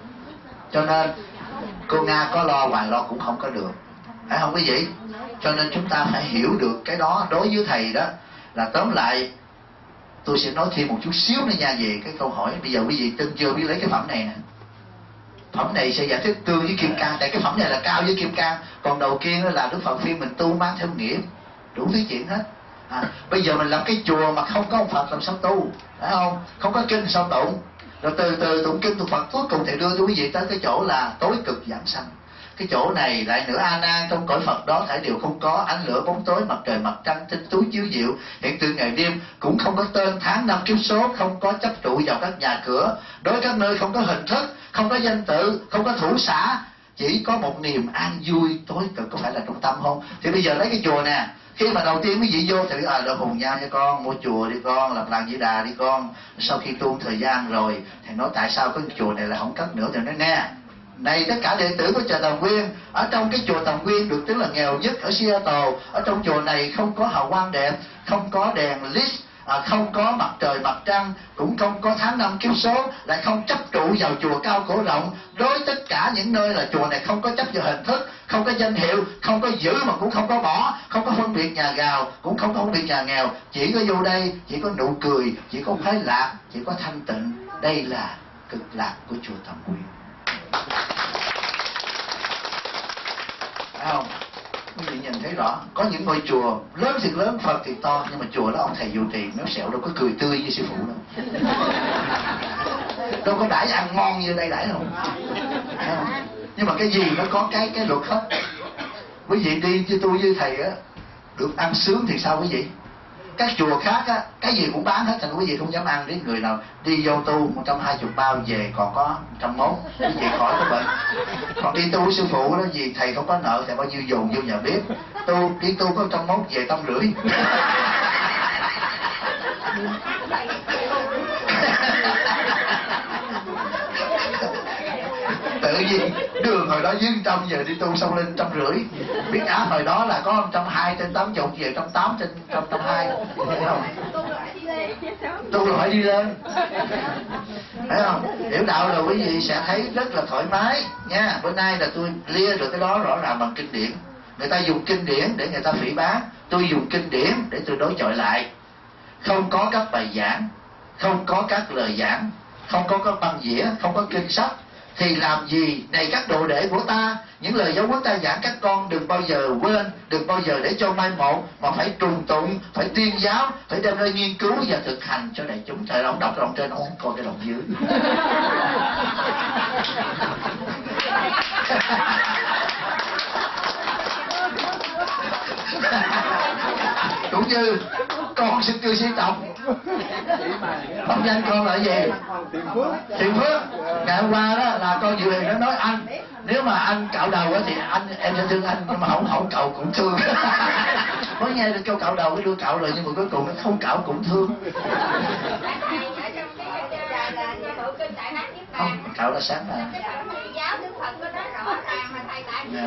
Cho nên cô Nga có lo hoài lo cũng không có được, phải không quý vị? Cho nên chúng ta phải hiểu được cái đó. Đối với thầy đó là tóm lại, tôi sẽ nói thêm một chút xíu nữa nha về cái câu hỏi. Bây giờ quý vị tin chưa biết lấy cái phẩm này nè. Phẩm này sẽ giải thích tương với kim cang, tại cái phẩm này là cao với kim cang. Còn đầu kia là Đức Phật phiên mình tu mang theo nghĩa, đủ thứ chuyện hết. À, bây giờ mình làm cái chùa mà không có ông Phật làm sao tu, phải không? Không có kinh sao tụng. Rồi từ từ tụng kinh tụng Phật, cuối cùng thì đưa cho quý vị tới cái chỗ là tối cực giảng sanh. Cái chỗ này lại nữa a nan, trong cõi Phật đó thảy đều không có ánh lửa bóng tối, mặt trời mặt trăng tinh tú chiếu diệu, hiện tượng ngày đêm, cũng không có tên tháng năm kiếp số, không có chấp trụ vào các nhà cửa, đối các nơi không có hình thức, không có danh tự, không có thủ xã, chỉ có một niềm an vui tối cực. Có phải là trong tâm không? Thì bây giờ lấy cái chùa nè, khi mà đầu tiên quý vị vô thì à đợi hùng nhau cho con mua chùa đi con, lập làng Di Đà đi con. Sau khi tu thời gian rồi thì nói tại sao cái chùa này là không cất nữa, thì nói nè, này tất cả đệ tử của chùa Tầm Nguyên, ở trong cái chùa Tầm Nguyên được tiếng là nghèo nhất ở Seattle, ở trong chùa này không có hào quang đẹp, không có đèn led, à, không có mặt trời mặt trăng, cũng không có tháng năm kiếp số, lại không chấp trụ vào chùa cao cổ rộng. Đối tất cả những nơi là chùa này không có chấp vào hình thức, không có danh hiệu, không có giữ mà cũng không có bỏ, không có phân biệt nhà giàu, cũng không có phân biệt nhà nghèo, chỉ có vô đây chỉ có nụ cười, chỉ có khoái lạc, chỉ có thanh tịnh. Đây là cực lạc của chùa Tầm Nguyên. Phải không? Quý vị nhìn thấy rõ, có những ngôi chùa lớn thì lớn, Phật thì to, nhưng mà chùa đó ông thầy dù tiền méo xẹo đâu có cười tươi như sư phụ đâu. Đâu có đãi ăn ngon như đây đãi đâu. Không? Nhưng mà cái gì nó có cái cái luật hết. Quý vị đi với tôi với thầy á, được ăn sướng thì sao quý vị? các chùa khác á, cái gì cũng bán hết, thành quý vị không dám ăn. Đến người nào đi vô tu một trăm hai mươi bao về còn có một trăm mốt, quý vị khỏi có bệnh. Còn đi tu sư phụ đó gì thầy không có nợ, thầy bao nhiêu dồn vô nhà bếp, tu đi tu có một trăm mốt về trăm rưỡi. Tự nhiên đường hồi đó dưới trăm, giờ đi tu xong lên trăm rưỡi. Biết áp hồi đó là có trăm hai trên tám chục, về trăm tám trên trăm trăm hai, thấy không? Tu là phải đi lên, thấy không? Hiểu đạo rồi quý vị sẽ thấy rất là thoải mái nha. Bữa nay là tôi lia được cái đó rõ ràng bằng kinh điển. Người ta dùng kinh điển để người ta phỉ báng, tôi dùng kinh điển để tôi đối chọi lại. Không có các bài giảng, không có các lời giảng, không có các băng dĩa, không có kinh sách, thì làm gì này các đồ đệ của ta, những lời giáo huấn ta giảng các con đừng bao giờ quên, đừng bao giờ để cho mai một, mà phải trùng tụng, phải tuyên giáo, phải đem ra nghiên cứu và thực hành cho đại chúng. Trời, ông đọc cái đoạn trên, ông không coi cái đoạn dưới. Cũng như con xin cư sĩ tộc, pháp danh con là gì? Thiện Phước. Ngày hôm qua đó là con Diệu Hiền nó nói anh, nếu mà anh cạo đầu thì anh em sẽ thương anh, nhưng mà không không cạo cũng thương. Mới nghe được câu cạo đầu cái đưa cạo rồi, nhưng mà cuối cùng nó không cạo cũng thương. Không, cạo là sáng mà. Yeah.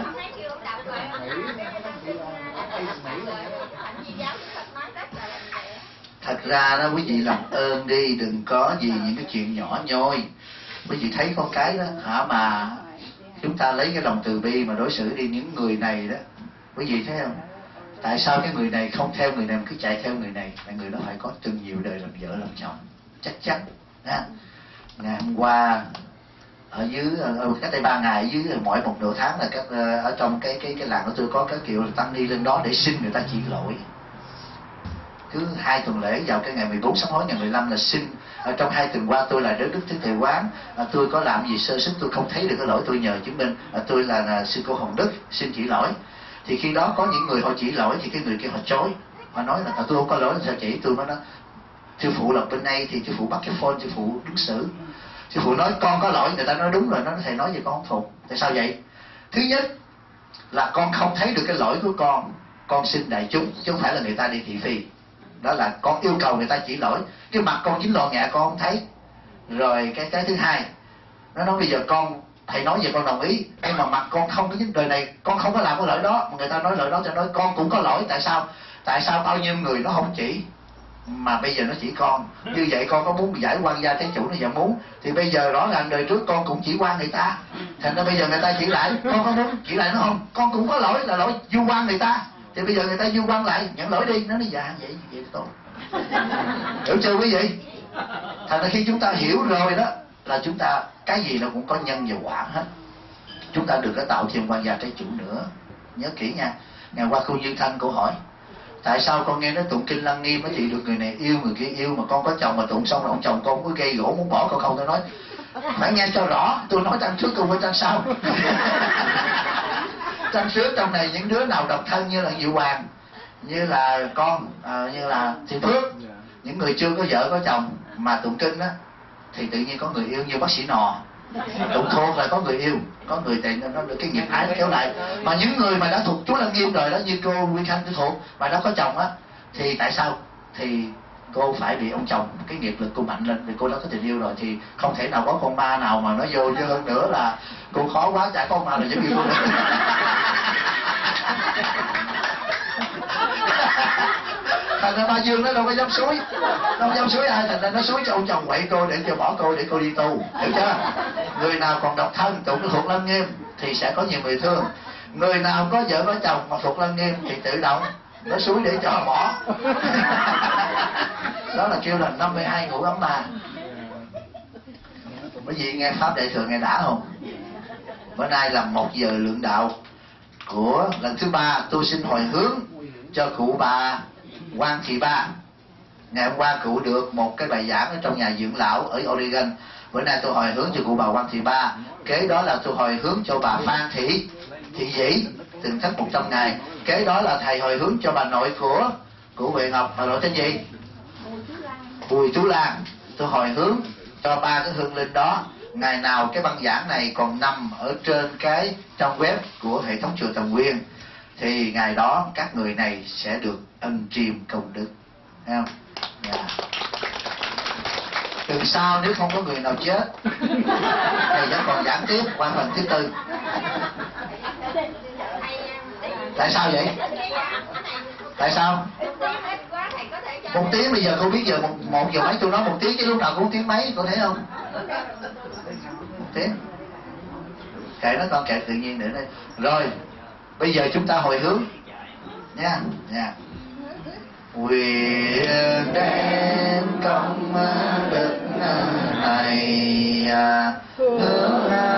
Thật ra đó quý vị làm ơn đi, đừng có gì những cái chuyện nhỏ nhoi. Quý vị thấy con cái đó hả, mà chúng ta lấy cái lòng từ bi mà đối xử đi những người này đó. Quý vị thấy không? Tại sao cái người này không theo người này mà cứ chạy theo người này? Tại người đó phải có từng nhiều đời làm vợ làm chồng, chắc chắn. Nha. Ngày hôm qua ở dưới cách đây ba ngày, dưới mỗi một nửa tháng là các ở trong cái cái cái làng của tôi có cái kiểu tăng ni lên đó để xin người ta chỉ lỗi. Cứ hai tuần lễ vào cái ngày mười bốn sám hối, ngày mười lăm là xin. Ở trong hai tuần qua tôi là Đức Đức Thế Thầy Quán, à, tôi có làm gì sơ sức tôi không thấy được cái lỗi, tôi nhờ chứng minh à, tôi là, là sư cô Hồng Đức xin chỉ lỗi. Thì khi đó có những người họ chỉ lỗi thì cái người kia họ chối, họ nói là tôi không có lỗi, sao chỉ tôi. Mới nói sư phụ là bên đây thì sư phụ bắt cái phone, sư phụ đứng xử. Sư phụ nói con có lỗi, người ta nói đúng rồi, nó thầy nói gì con không phục. Tại sao vậy? Thứ nhất là con không thấy được cái lỗi của con, con xin đại chúng chứ không phải là người ta đi thị phi. Đó là con yêu cầu người ta chỉ lỗi, cái mặt con chính lọ ngạ con không thấy. Rồi cái cái thứ hai, nó nói bây giờ con thầy nói về con đồng ý, nhưng mà mặt con không có dính, đời này con không có làm cái lỗi đó, mà người ta nói lỗi đó cho nói con cũng có lỗi. Tại sao? Tại sao bao nhiêu người nó không chỉ mà bây giờ nó chỉ con? Như vậy con có muốn giải quan gia thế chủ nó giờ muốn, thì bây giờ rõ ràng đời trước con cũng chỉ quan người ta, thành ra bây giờ người ta chỉ lại, con có muốn chỉ lại nó không? Con cũng có lỗi là lỗi vu quan người ta, thì bây giờ người ta vu quan lại, nhận lỗi đi. Nó nói dạ vậy vậy tốt. Hiểu chưa quý vị? Thành ra khi chúng ta hiểu rồi đó là chúng ta cái gì nó cũng có nhân và quả hết. Chúng ta đừng có tạo thêm quan gia trái chủ nữa. Nhớ kỹ nha. Ngày qua cô Như Thanh cô hỏi tại sao con nghe nói tụng kinh Lăng Nghiêm thì được người này yêu người kia yêu, mà con có chồng mà tụng xong rồi ông chồng con có gây gỗ muốn bỏ con không? Tôi nói phải nghe cho rõ, tôi nói trang trước tôi quên trang sau. Trang trước trong này những đứa nào độc thân như là Diệu Hoàng, như là con, à, như là Thiện Phước, những người chưa có vợ có chồng mà tụng kinh á thì tự nhiên có người yêu, như bác sĩ Nò tụng thuộc là có người yêu, có người tiền nó được cái nghiệp ái nó kéo lại. Mà những người mà đã thuộc chú Lăng Nghiêm rồi đó, như cô Nguyên Khanh tôi thuộc mà đã có chồng á, thì tại sao? Thì cô phải bị ông chồng cái nghiệp lực cô mạnh lên, vì cô đã có tình yêu rồi thì không thể nào có con ma nào mà nó vô. Chứ hơn nữa là cô khó quá, chả có con ma nào giống như cô nữa. Thành ra ba Dương nó đâu có dám suối, đâu có dám suối ai, thành ra nó suối cho ông chồng quậy cô để cho bỏ cô để cô đi tu. Hiểu chưa? Người nào còn độc thân tụng cái thuộc Lăng Nghiêm thì sẽ có nhiều người thương. Người nào có vợ có chồng mà thuộc Lăng Nghiêm thì tự động nó suối để cho bỏ. Đó là kêu là năm mươi hai ngũ ấm ma. Bởi vì nghe pháp đại thừa nghe đã không? Bữa nay là một giờ lượng đạo của lần thứ ba, tôi xin hồi hướng cho cụ bà Quan Thị Ba. Ngày hôm qua cụ được một cái bài giảng ở trong nhà dưỡng lão ở Oregon. Bữa nay tôi hồi hướng cho cụ bà Quan Thị Ba. Kế đó là tôi hồi hướng cho bà Phan Thị Thị Dĩ từng thất một trăm ngày. Kế đó là thầy hồi hướng cho bà nội của của Huệ Ngọc bà nội tên gì? Bùi Tú Lan. Tôi hồi hướng cho ba cái hương linh đó, ngày nào cái băng giảng này còn nằm ở trên cái trang web của hệ thống chùa Tầm Nguyên thì ngày đó các người này sẽ được ân triềm công đức, thấy không? Yeah. Từ sau nếu không có người nào chết thầy vẫn còn giảng tiếp qua phần thứ tư. Tại sao vậy? Tại sao? Một tiếng bây giờ cô biết giờ một, một giờ mấy tôi nói một tiếng chứ lúc nào cũng tiếng mấy, cô thấy không? Một tiếng. Kệ nó con, kệ tự nhiên để đây. Rồi, bây giờ chúng ta hồi hướng nha, nha. Nguyện đem công đức này hướng